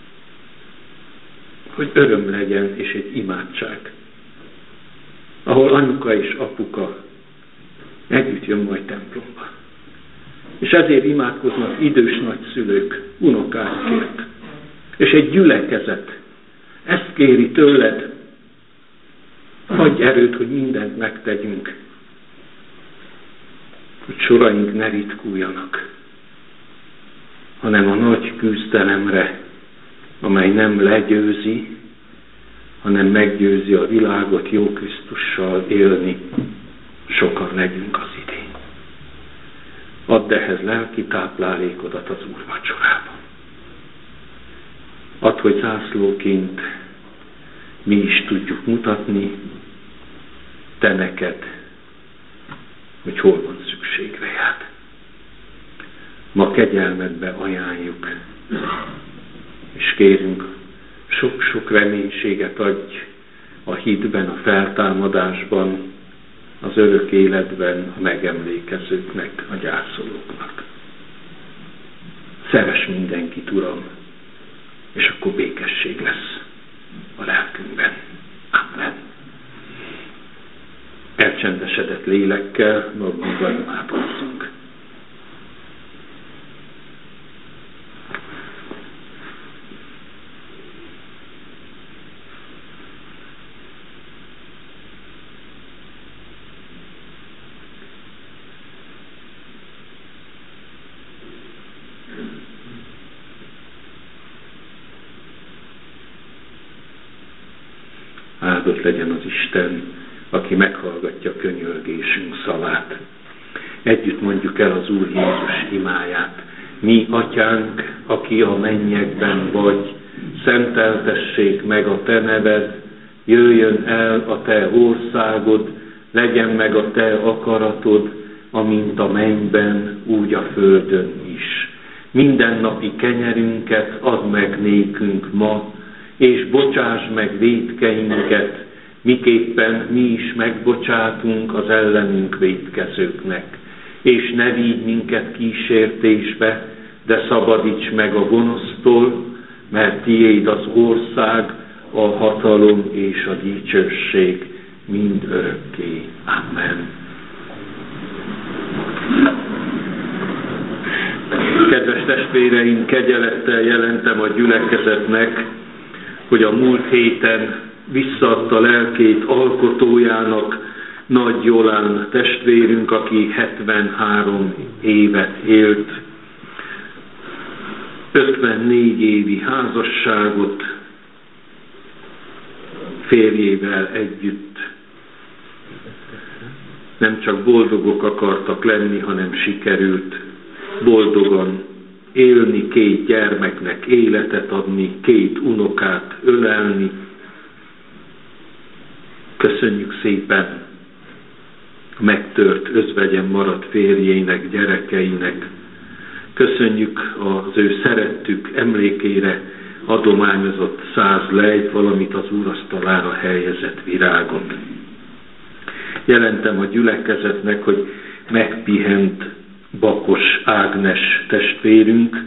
hogy öröm legyen, és egy imádság, ahol anyuka és apuka együtt jön majd templomba. És ezért imádkoznak idős nagyszülők, unokákért. És egy gyülekezet ezt kéri tőled, adj erőt, hogy mindent megtegyünk, hogy soraink ne ritkuljanak, hanem a nagy küzdelemre, amely nem legyőzi, hanem meggyőzi a világot jó Krisztussal élni, sokan legyünk az idén. Add ehhez lelki táplálékodat az úrvacsorában. Add, hogy zászlóként mi is tudjuk mutatni te neked, hogy hol van szükség rád. Ma kegyelmedbe ajánljuk, és kérünk, sok-sok reménységet adj a hitben, a feltámadásban, az örök életben a megemlékezőknek, a gyászolóknak. Szeress mindenkit, Uram, és akkor békesség lesz a lelkünkben. Amen. Elcsendesedett lélekkel magunkban imádkozzunk. Áldott legyen az Isten, aki meghallgatja könyörgésünk szavát. Együtt mondjuk el az Úr Jézus imáját. Mi, Atyánk, aki a mennyekben vagy, szenteltessék meg a te neved, jöjjön el a te országod, legyen meg a te akaratod, amint a mennyben, úgy a földön is. Mindennapi kenyerünket add meg nékünk ma, és bocsáss meg vétkeinket, miképpen mi is megbocsátunk az ellenünk vétkezőknek. És ne vigy minket kísértésbe, de szabadíts meg a gonosztól, mert tiéd az ország, a hatalom és a dicsőség mind örökké. Amen. Kedves testvéreim, kegyelettel jelentem a gyülekezetnek, hogy a múlt héten visszaadta lelkét alkotójának, Nagy Jolán testvérünk, aki 73 évet élt, 54 évi házasságot férjével együtt. Nem csak boldogok akartak lenni, hanem sikerült boldogan élni, 2 gyermeknek életet adni, 2 unokát ölelni. Köszönjük szépen megtört özvegyen maradt férjének, gyerekeinek. Köszönjük az ő szerettük emlékére adományozott 100 lejt, valamint az úrasztalára helyezett virágot. Jelentem a gyülekezetnek, hogy megpihent Bakos Ágnes testvérünk,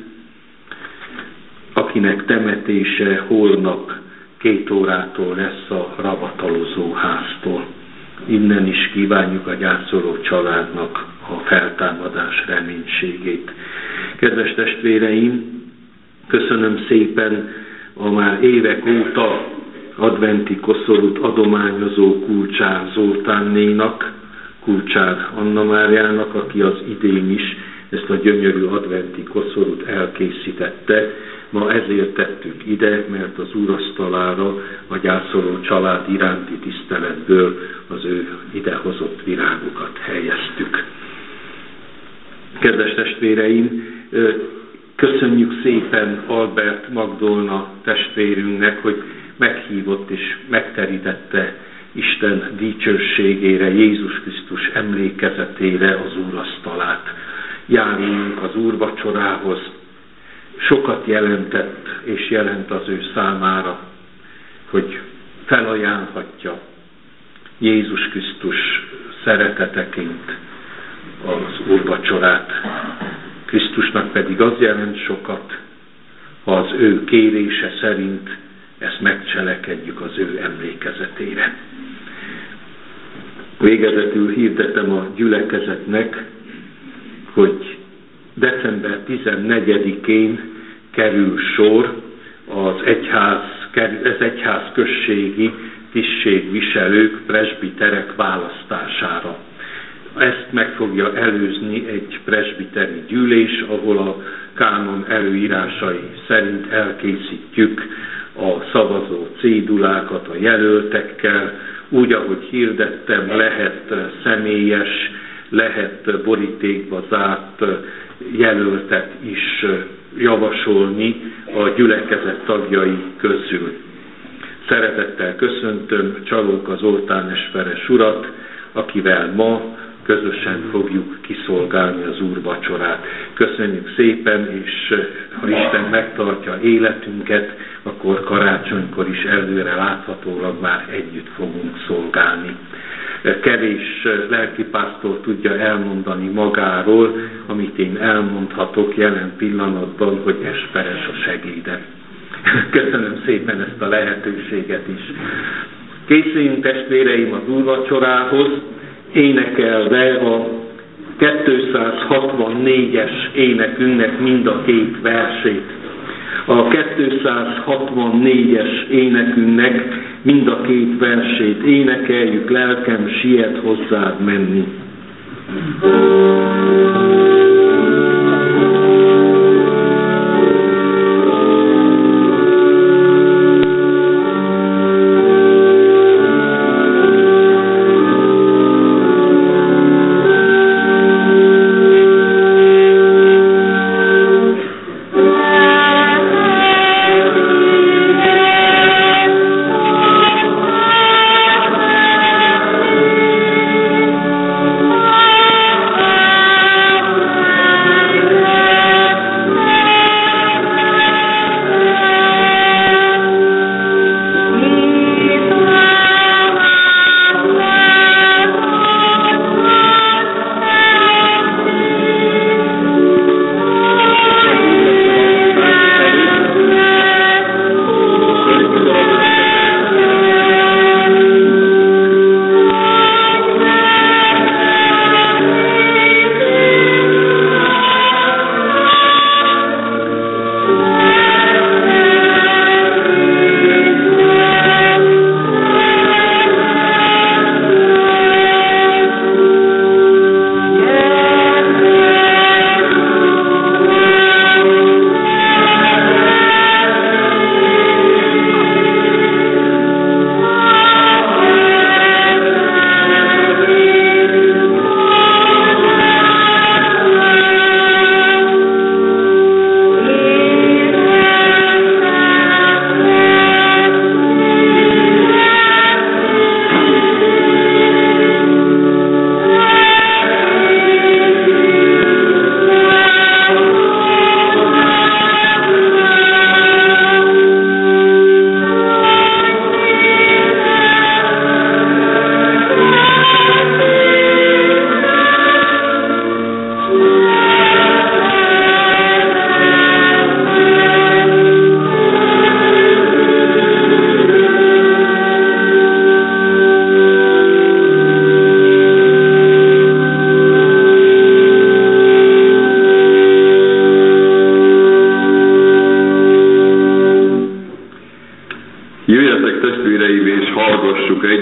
akinek temetése holnap 2 órától lesz a Ravatalozó háztól. Innen is kívánjuk a gyászoló családnak a feltámadás reménységét. Kedves testvéreim, köszönöm szépen a már évek óta adventi koszorút adományozó Kulcsár Zoltánnénak, Kulcsár Anna Máriának, aki az idén is ezt a gyönyörű adventi koszorút elkészítette. Ma ezért tettük ide, mert az úrasztalára a gyászoló család iránti tiszteletből az ő idehozott virágokat helyeztük. Kedves testvéreim, köszönjük szépen Albert Magdolna testvérünknek, hogy meghívott és megterítette Isten dicsőségére, Jézus Krisztus emlékezetére az úrasztalát. Járuljunk az úrvacsorához. Sokat jelentett és jelent az ő számára, hogy felajánlhatja Jézus Krisztus szereteteként az úrvacsorát. Krisztusnak pedig az jelent sokat, ha az ő kérése szerint ezt megcselekedjük az ő emlékezetére. Végezetül hirdetem a gyülekezetnek, hogy december 14-én kerül sor az egyház községi tisztségviselők, presbiterek választására. Ezt meg fogja előzni egy presbiteri gyűlés, ahol a kánon előírásai szerint elkészítjük a szavazó cédulákat a jelöltekkel, úgy, ahogy hirdettem, lehet személyes, lehet borítékba zárt jelöltet is javasolni a gyülekezet tagjai közül. Szeretettel köszöntöm Csalóka Zoltán esperes urat, akivel ma közösen fogjuk kiszolgálni az úrvacsorát. Köszönjük szépen, és ha Isten megtartja életünket, akkor karácsonykor is előre láthatólag már együtt fogunk szolgálni. Kevés lelkipásztor tudja elmondani magáról, amit én elmondhatok jelen pillanatban, hogy esperes a segédem. Köszönöm szépen ezt a lehetőséget is. Készüljünk testvéreim az úrvacsorához, énekelve a 264-es énekünknek mind a 2 versét. A 264-es énekünknek mind a 2 versét énekeljük, lelkem siet hozzád menni.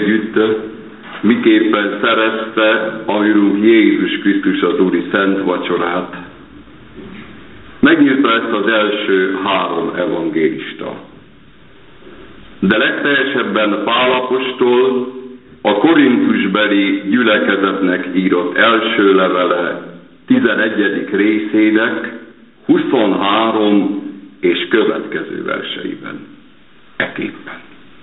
együtt, miképpen szerezte a Urunk Jézus Krisztus az Úri Szent Vacsorát. Megírta ezt az első 3 evangélista. De legteljesebben Pál apostol a korintusbeli gyülekezetnek írott első levele 11. részének 23 és következő verseiben. Eképpen.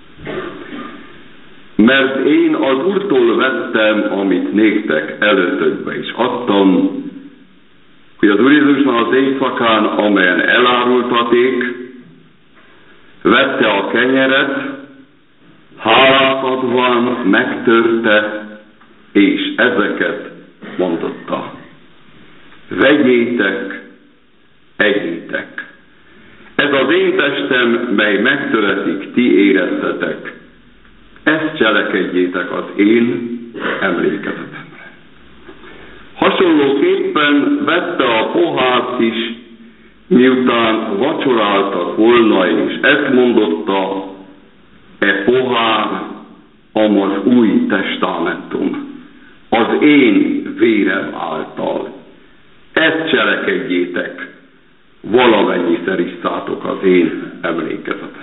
Mert én az Úrtól vettem, amit néktek előtökbe is adtam, hogy az Úr Jézusnál az éjszakán, amelyen elárultaték, vette a kenyeret, hálát adván megtörte, és ezeket mondotta. Vegyétek, egyétek. Ez az én testem, mely megtöretik, ti éreztetek. Ezt cselekedjétek az én emlékezetemre. Hasonlóképpen vette a pohárt is, miután vacsoráltak volna, és ezt mondotta, e pohár, az új testamentum, az én vérem által. Ezt cselekedjétek, valamennyiszer isszátok az én emlékezetemre.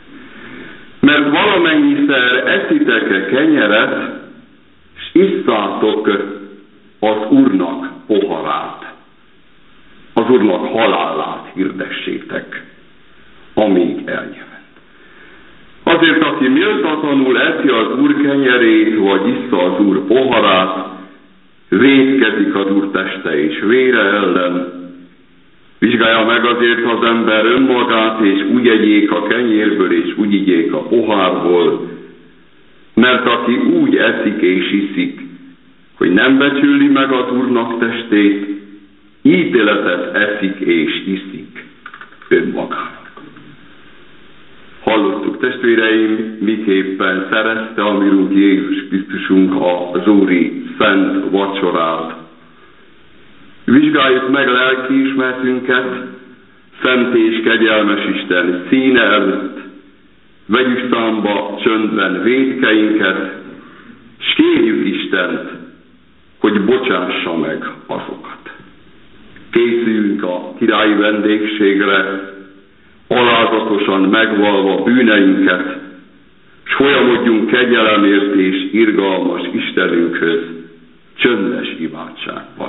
Mert valamennyiszer eszitek kenyeret, és isszátok az Úrnak poharát, az Úrnak halálát hirdessétek, amíg eljövend. Azért, aki méltatlanul eszi az Úr kenyerét, vagy issza az Úr poharát, vétkezik az Úr teste és vére ellen. Vizsgálja meg azért az ember önmagát, és úgy egyék a kenyérből, és úgy igyék a pohárból, mert aki úgy eszik és iszik, hogy nem becsüli meg az Úrnak testét, ítéletet eszik és iszik önmagának. Hallottuk, testvéreim, miképpen szerezte a mi Urunk Jézus Krisztusunk az Úri Szent Vacsorát. Vizsgáljuk meg lelkiismeretünket, szent és kegyelmes Isten színe előtt, vegyük számba csöndben vétkeinket, s kérjük Istent, hogy bocsássa meg azokat. Készüljünk a királyi vendégségre, alázatosan megvalva bűneinket, s folyamodjunk kegyelemért és irgalmas Istenünkhöz csöndes imádságban.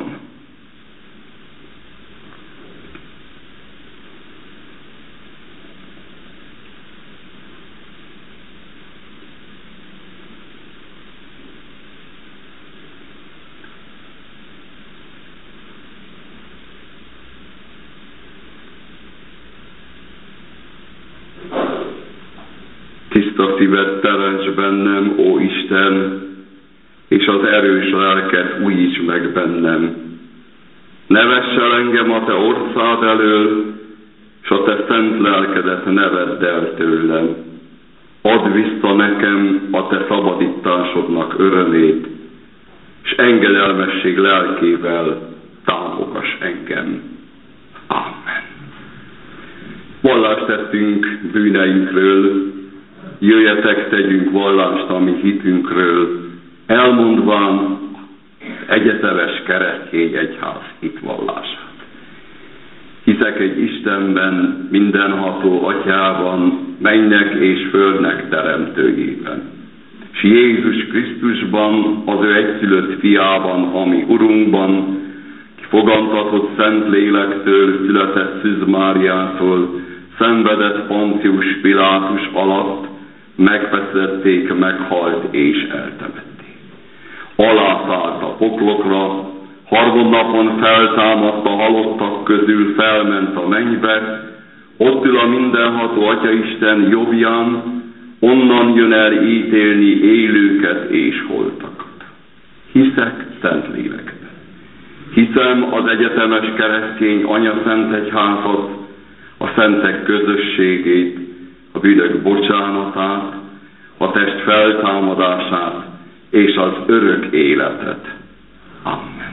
Tiszta szívet teremts bennem, ó Isten, és az erős lelket újíts meg bennem. Ne vess el engem a te orszád elől, s a te szent lelkedet ne vedd el tőlem. Add vissza nekem a te szabadításodnak örömét, s engedelmesség lelkével támogass engem. Amen. Vallást tettünk bűneinkről, jöjjetek, tegyünk vallást a mi hitünkről, elmondván egyetemes keresztény egyház hitvallását. Hiszek egy Istenben, mindenható Atyában, mennek és földnek teremtőjében, s Jézus Krisztusban, az ő egyszülött fiában, ami Urunkban, ki fogantatott Szent Lélektől, született Szűz Máriától, szenvedett Poncius Pilátus alatt, megfeszették, meghalt és eltemették. Alászállt a poklokra, harmadnapon feltámadt a halottak közül, felment a mennybe, ott ül a mindenható Atyaisten jobbján, onnan jön el ítélni élőket és holtakat. Hiszek Szent Lélekben. Hiszem az egyetemes keresztény Anya-Szent Egyházat, a szentek közösségét, a bűnök bocsánatát, a test feltámadását és az örök életet. Amen.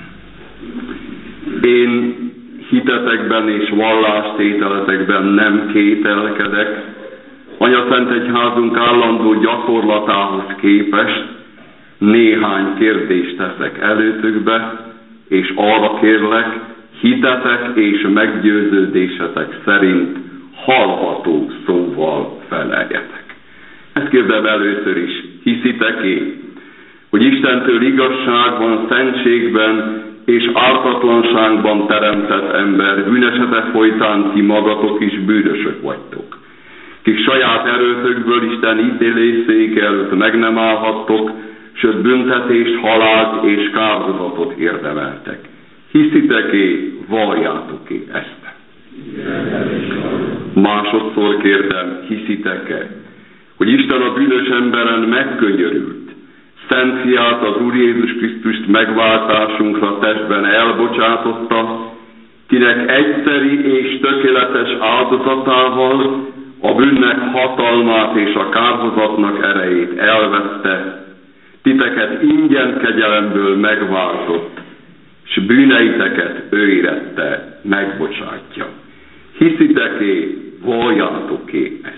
Én hitetekben és vallástételetekben nem kételkedek, Anya-Szent Egyházunk állandó gyakorlatához képest, néhány kérdést teszek előtökbe, és arra kérlek, hitetek és meggyőződésetek szerint hallható szóval feleljetek. Ezt kérdem először is, hiszitek-e, hogy Istentől igazságban, szentségben és ártatlanságban teremtett ember bűnesete folytán ti magatok is bűnösök vagytok, kik saját erőtökből Isten ítélészék előtt meg nem állhattok, sőt büntetést, halált és kárhozatot érdemeltek. Hiszitek-e, valljátok-e ezt? Másodszor kérdem, hiszitek-e, hogy Isten a bűnös emberen megkönyörült, Szent fiát, az Úr Jézus Krisztust megváltásunkra testben elbocsátotta, kinek egyszeri és tökéletes áldozatával a bűnnek hatalmát és a kárhozatnak erejét elveszte, titeket ingyen kegyelemből megváltott, s bűneiteket ő érette, megbocsátja. Hiszitek-e, valljátok-e ezt?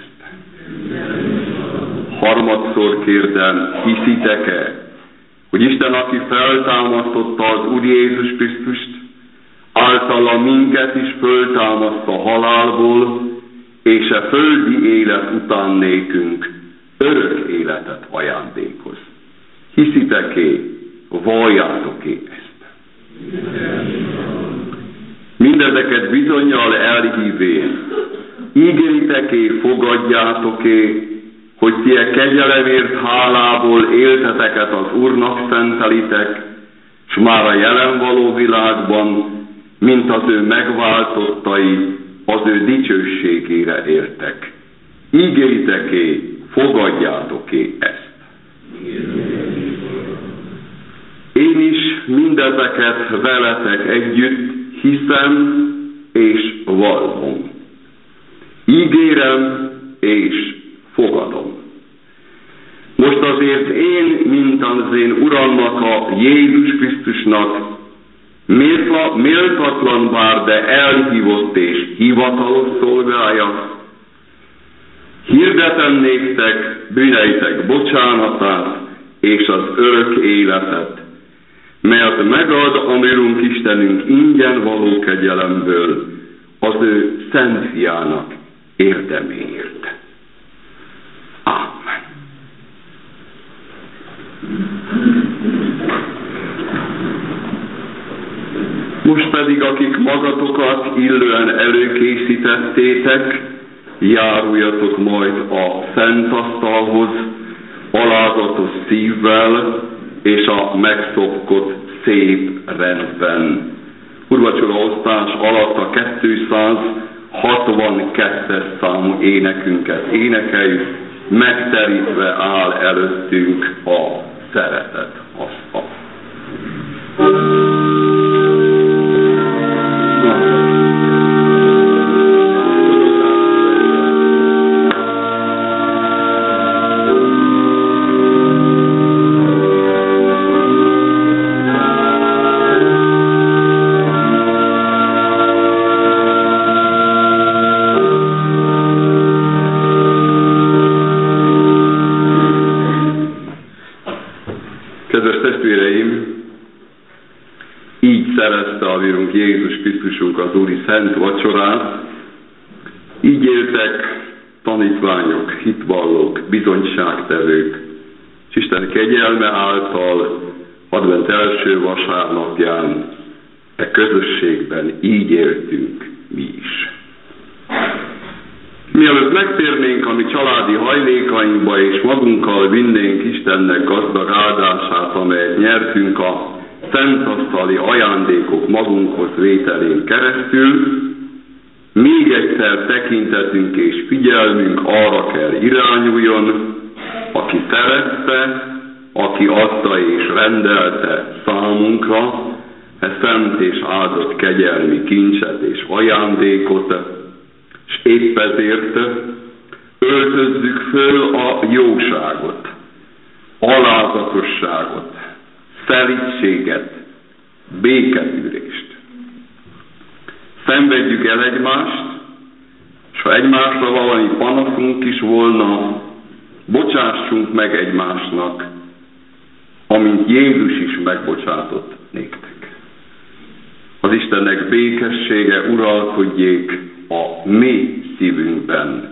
Harmadszor kérdem, hiszitek-e, hogy Isten, aki feltámasztotta az Úr Jézus Krisztust, általa minket is föltámaszt a halálból, és a földi élet után nékünk örök életet ajándékoz. Hiszitek-e, valljátok-e ezt? Mindezeket bizonnyal elhívén, ígéritek-e, fogadjátok-e, hogy ti kegyelemért hálából élteteket az Úrnak szentelitek, s már a jelen való világban, mint az ő megváltottai, az ő dicsőségére értek. Ígéritek-e, fogadjátok-e ezt? Én is mindezeket veletek együtt hiszem és vallom. Ígérem és fogadom. Most azért én, mint az én Uramnak, a Jézus Krisztusnak, méltatlan bár, de elhívott és hivatalos szolgája, hirdetem néktek bűneitek bocsánatát és az örök életet, mert megad a mi Urunk Istenünk ingyen való kegyelemből az ő Szent Fiának érdeméért. Amen. Most pedig, akik magatokat illően előkészítettétek, járuljatok majd a szent asztalhoz alázatos szívvel és a megszokott szép rendben. Úrvacsoraosztás alatt a 262-es számú énekünket énekeljük, megterítve áll előttünk a szeretet asztal. Jézus Krisztusunk az Úri Szent Vacsorát, így éltek tanítványok, hitvallók, bizonyságtevők, és Isten kegyelme által advent első vasárnapján e közösségben így éltünk mi is. Mielőtt megtérnénk a mi családi hajlékainkba, és magunkkal vinnénk Istennek gazdag áldását, amelyet nyertünk a szentasztali ajándékok magunkhoz vételén keresztül, még egyszer tekintetünk és figyelmünk arra kell irányuljon, aki szerette, aki adta és rendelte számunkra e szent és áldott kegyelmi kincset és ajándékot, és épp ezért öltözzük föl a jóságot, alázatosságot, szelídséget, béketűrést. Szenvedjük el egymást, és ha egymásra valami panaszunk is volna, bocsássunk meg egymásnak, amint Jézus is megbocsátott néktek. Az Istennek békessége uralkodjék a mi szívünkben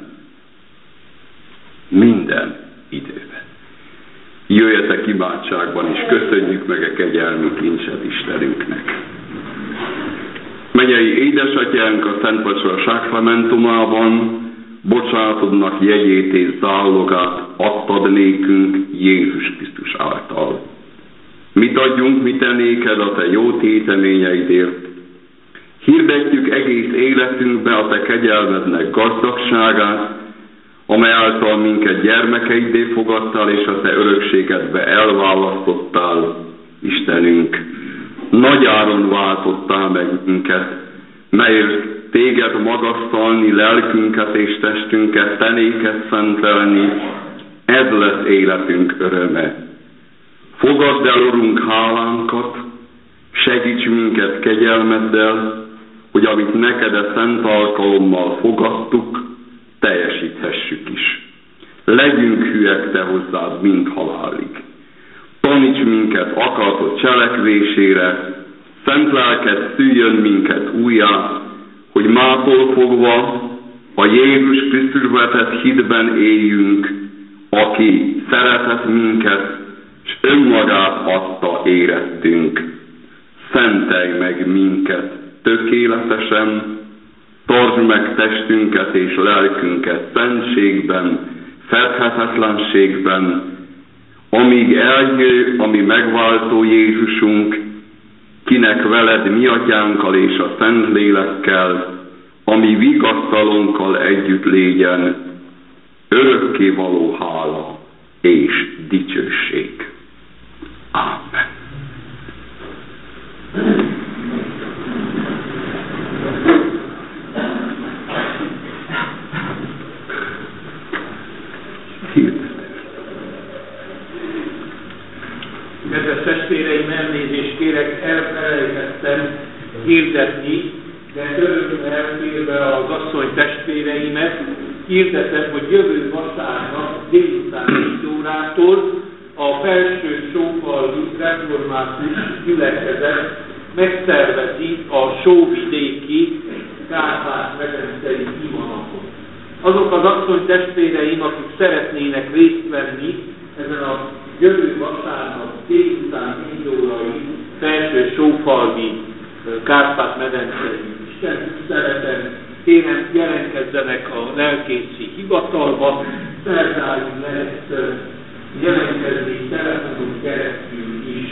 minden időben. Jöjjetek imádságban, és köszönjük meg a kegyelmi kincset Istenünknek. Mennyei édesatyánk, a Szent Vacsora sákramentumában bocsátodnak jegyét és zálogát adtad nékünk Jézus Krisztus által. Mit adjunk mi te néked a te jó téteményeidért? Hirdetjük egész életünkbe a te kegyelmednek gazdagságát, amely által minket gyermekeiddé fogadtál, és a te örökségedbe elválasztottál, Istenünk. Nagy áron váltottál meg minket, melyért téged magasztalni, lelkünket és testünket, te néked szentelni, ez lesz életünk öröme. Fogadd el, Urunk, hálánkat, segíts minket kegyelmeddel, hogy amit neked a szent alkalommal fogadtuk, teljesíthessük is. Legyünk hűek te hozzád mind halálig. Taníts minket akaratod cselekvésére, szent lelked szüljön minket újjá, hogy mától fogva a Jézus Krisztus vetett hitben éljünk, aki szeretett minket, és önmagát adta érettünk. Szentelj meg minket tökéletesen, tartsd meg testünket és lelkünket szentségben, fedhetetlenségben, amíg eljö a mi megváltó Jézusunk, kinek veled mi atyánkkal és a Szentlélekkel, ami vigasztalónkkal együtt légyen, örökkévaló hála és dicsőség. Amen. Kedves testvéreim, elnézést kérek, elfelejtettem hirdetni, de örökre elférve az asszony testvéreimet, hirdetem, hogy jövő vasárnap délután 4 órától a Felső Sófalvi Református Gyülekezet megszervezi a sóvidéki Kárpát-medencei imanapot. Azok az asszony testvéreim, akik szeretnének részt venni ezen a jövő vasárnap délután 4 órai Felső Sófalvi Kárpát-medencei istentiszteleten, kérem jelentkezzenek a lelkészi hivatalba, szerdáig lehet jelentkezni telefonon keresztül is.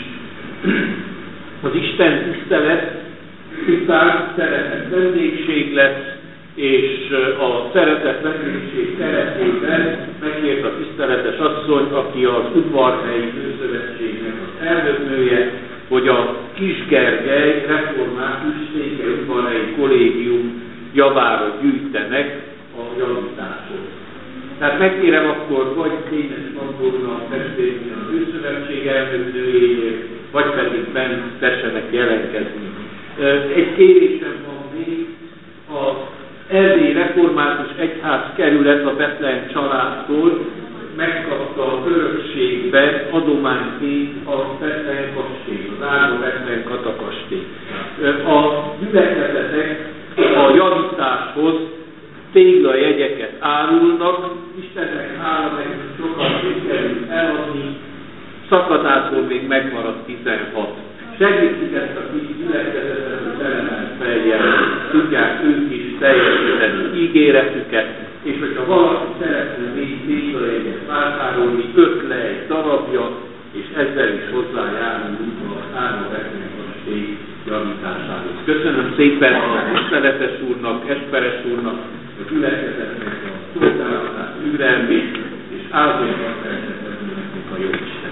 Az Isten tisztelet után szeretett vendégség lesz, és a szeretett vendégség keretében megkért a tiszteletes asszony, aki az Udvarhelyi Nőszövetségnek az elnöknője, hogy a Kisgergely Református Székelyudvarhelyi Kollégium javára gyűjtenek a javításhoz. Tehát megkérem akkor vagy Dénes Mandornak testvérni a Nőszövetség elnöknőjéért, vagy pedig bent tessenek jelentkezni. Egy kérésem van még, az Erdélyi Református Egyházkerület a Betlehem családtól megkapta a örökségben adományként a Betlehem kastélyt, az Árva Betlehem katakastélyt. A gyülekezetek a javításhoz téglajegyeket árulnak, Istennek hála, meg sokat sikerült eladni, szakadásból még megmaradt 16. Segítsük ezt a kis gyülekezetet, hogy felemelt fejjel tudják ők is teljesíteni ígéretüket, és hogyha valaki szeretne még téglajegyet vásárolni, 5 le egy darabja, és ezzel is hozzájárulunk az Árva Betlehem kastély javításához. Köszönöm szépen a tiszteletes úrnak, Esperes úrnak, a gyülekezetnek a szolgálatát, ürelmét, és áldozva feltetlenülnek a jó Isten.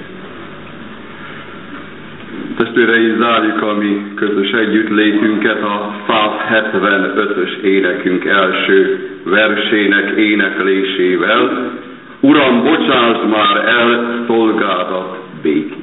Testvérei, zárjuk a mi közös együttlétünket a 175-ös énekünk első versének éneklésével. Uram, bocsásd már el szolgádat békében.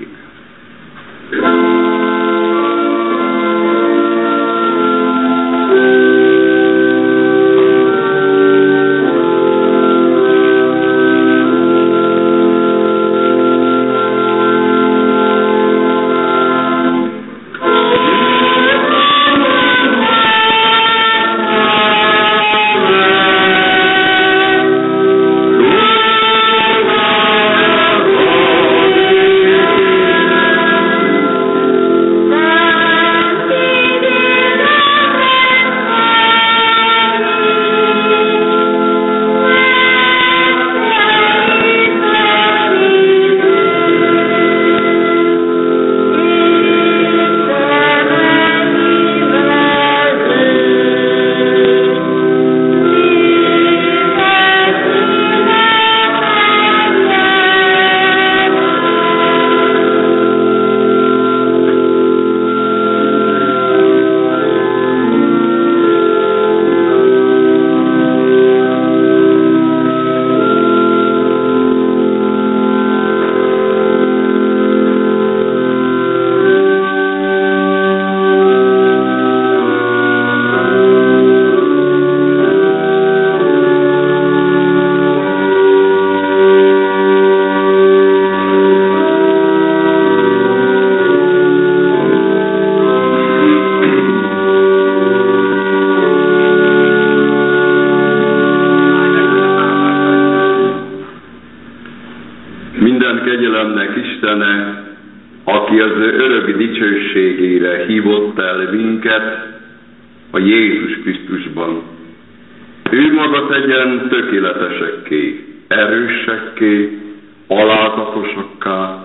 aki az örök dicsőségére hívott el minket a Jézus Krisztusban. Ő maga tegyen tökéletesekké, erősekké, alázatosakká,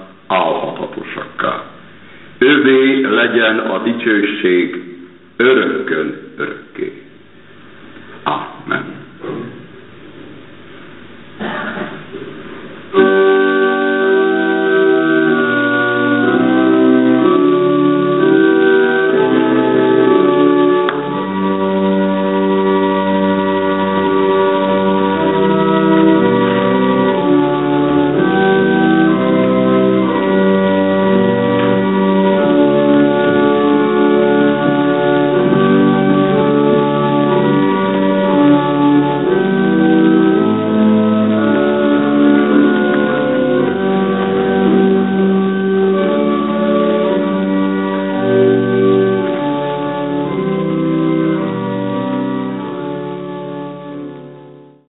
álhatatosakká. Ővé legyen a dicsőség örökkön örökké.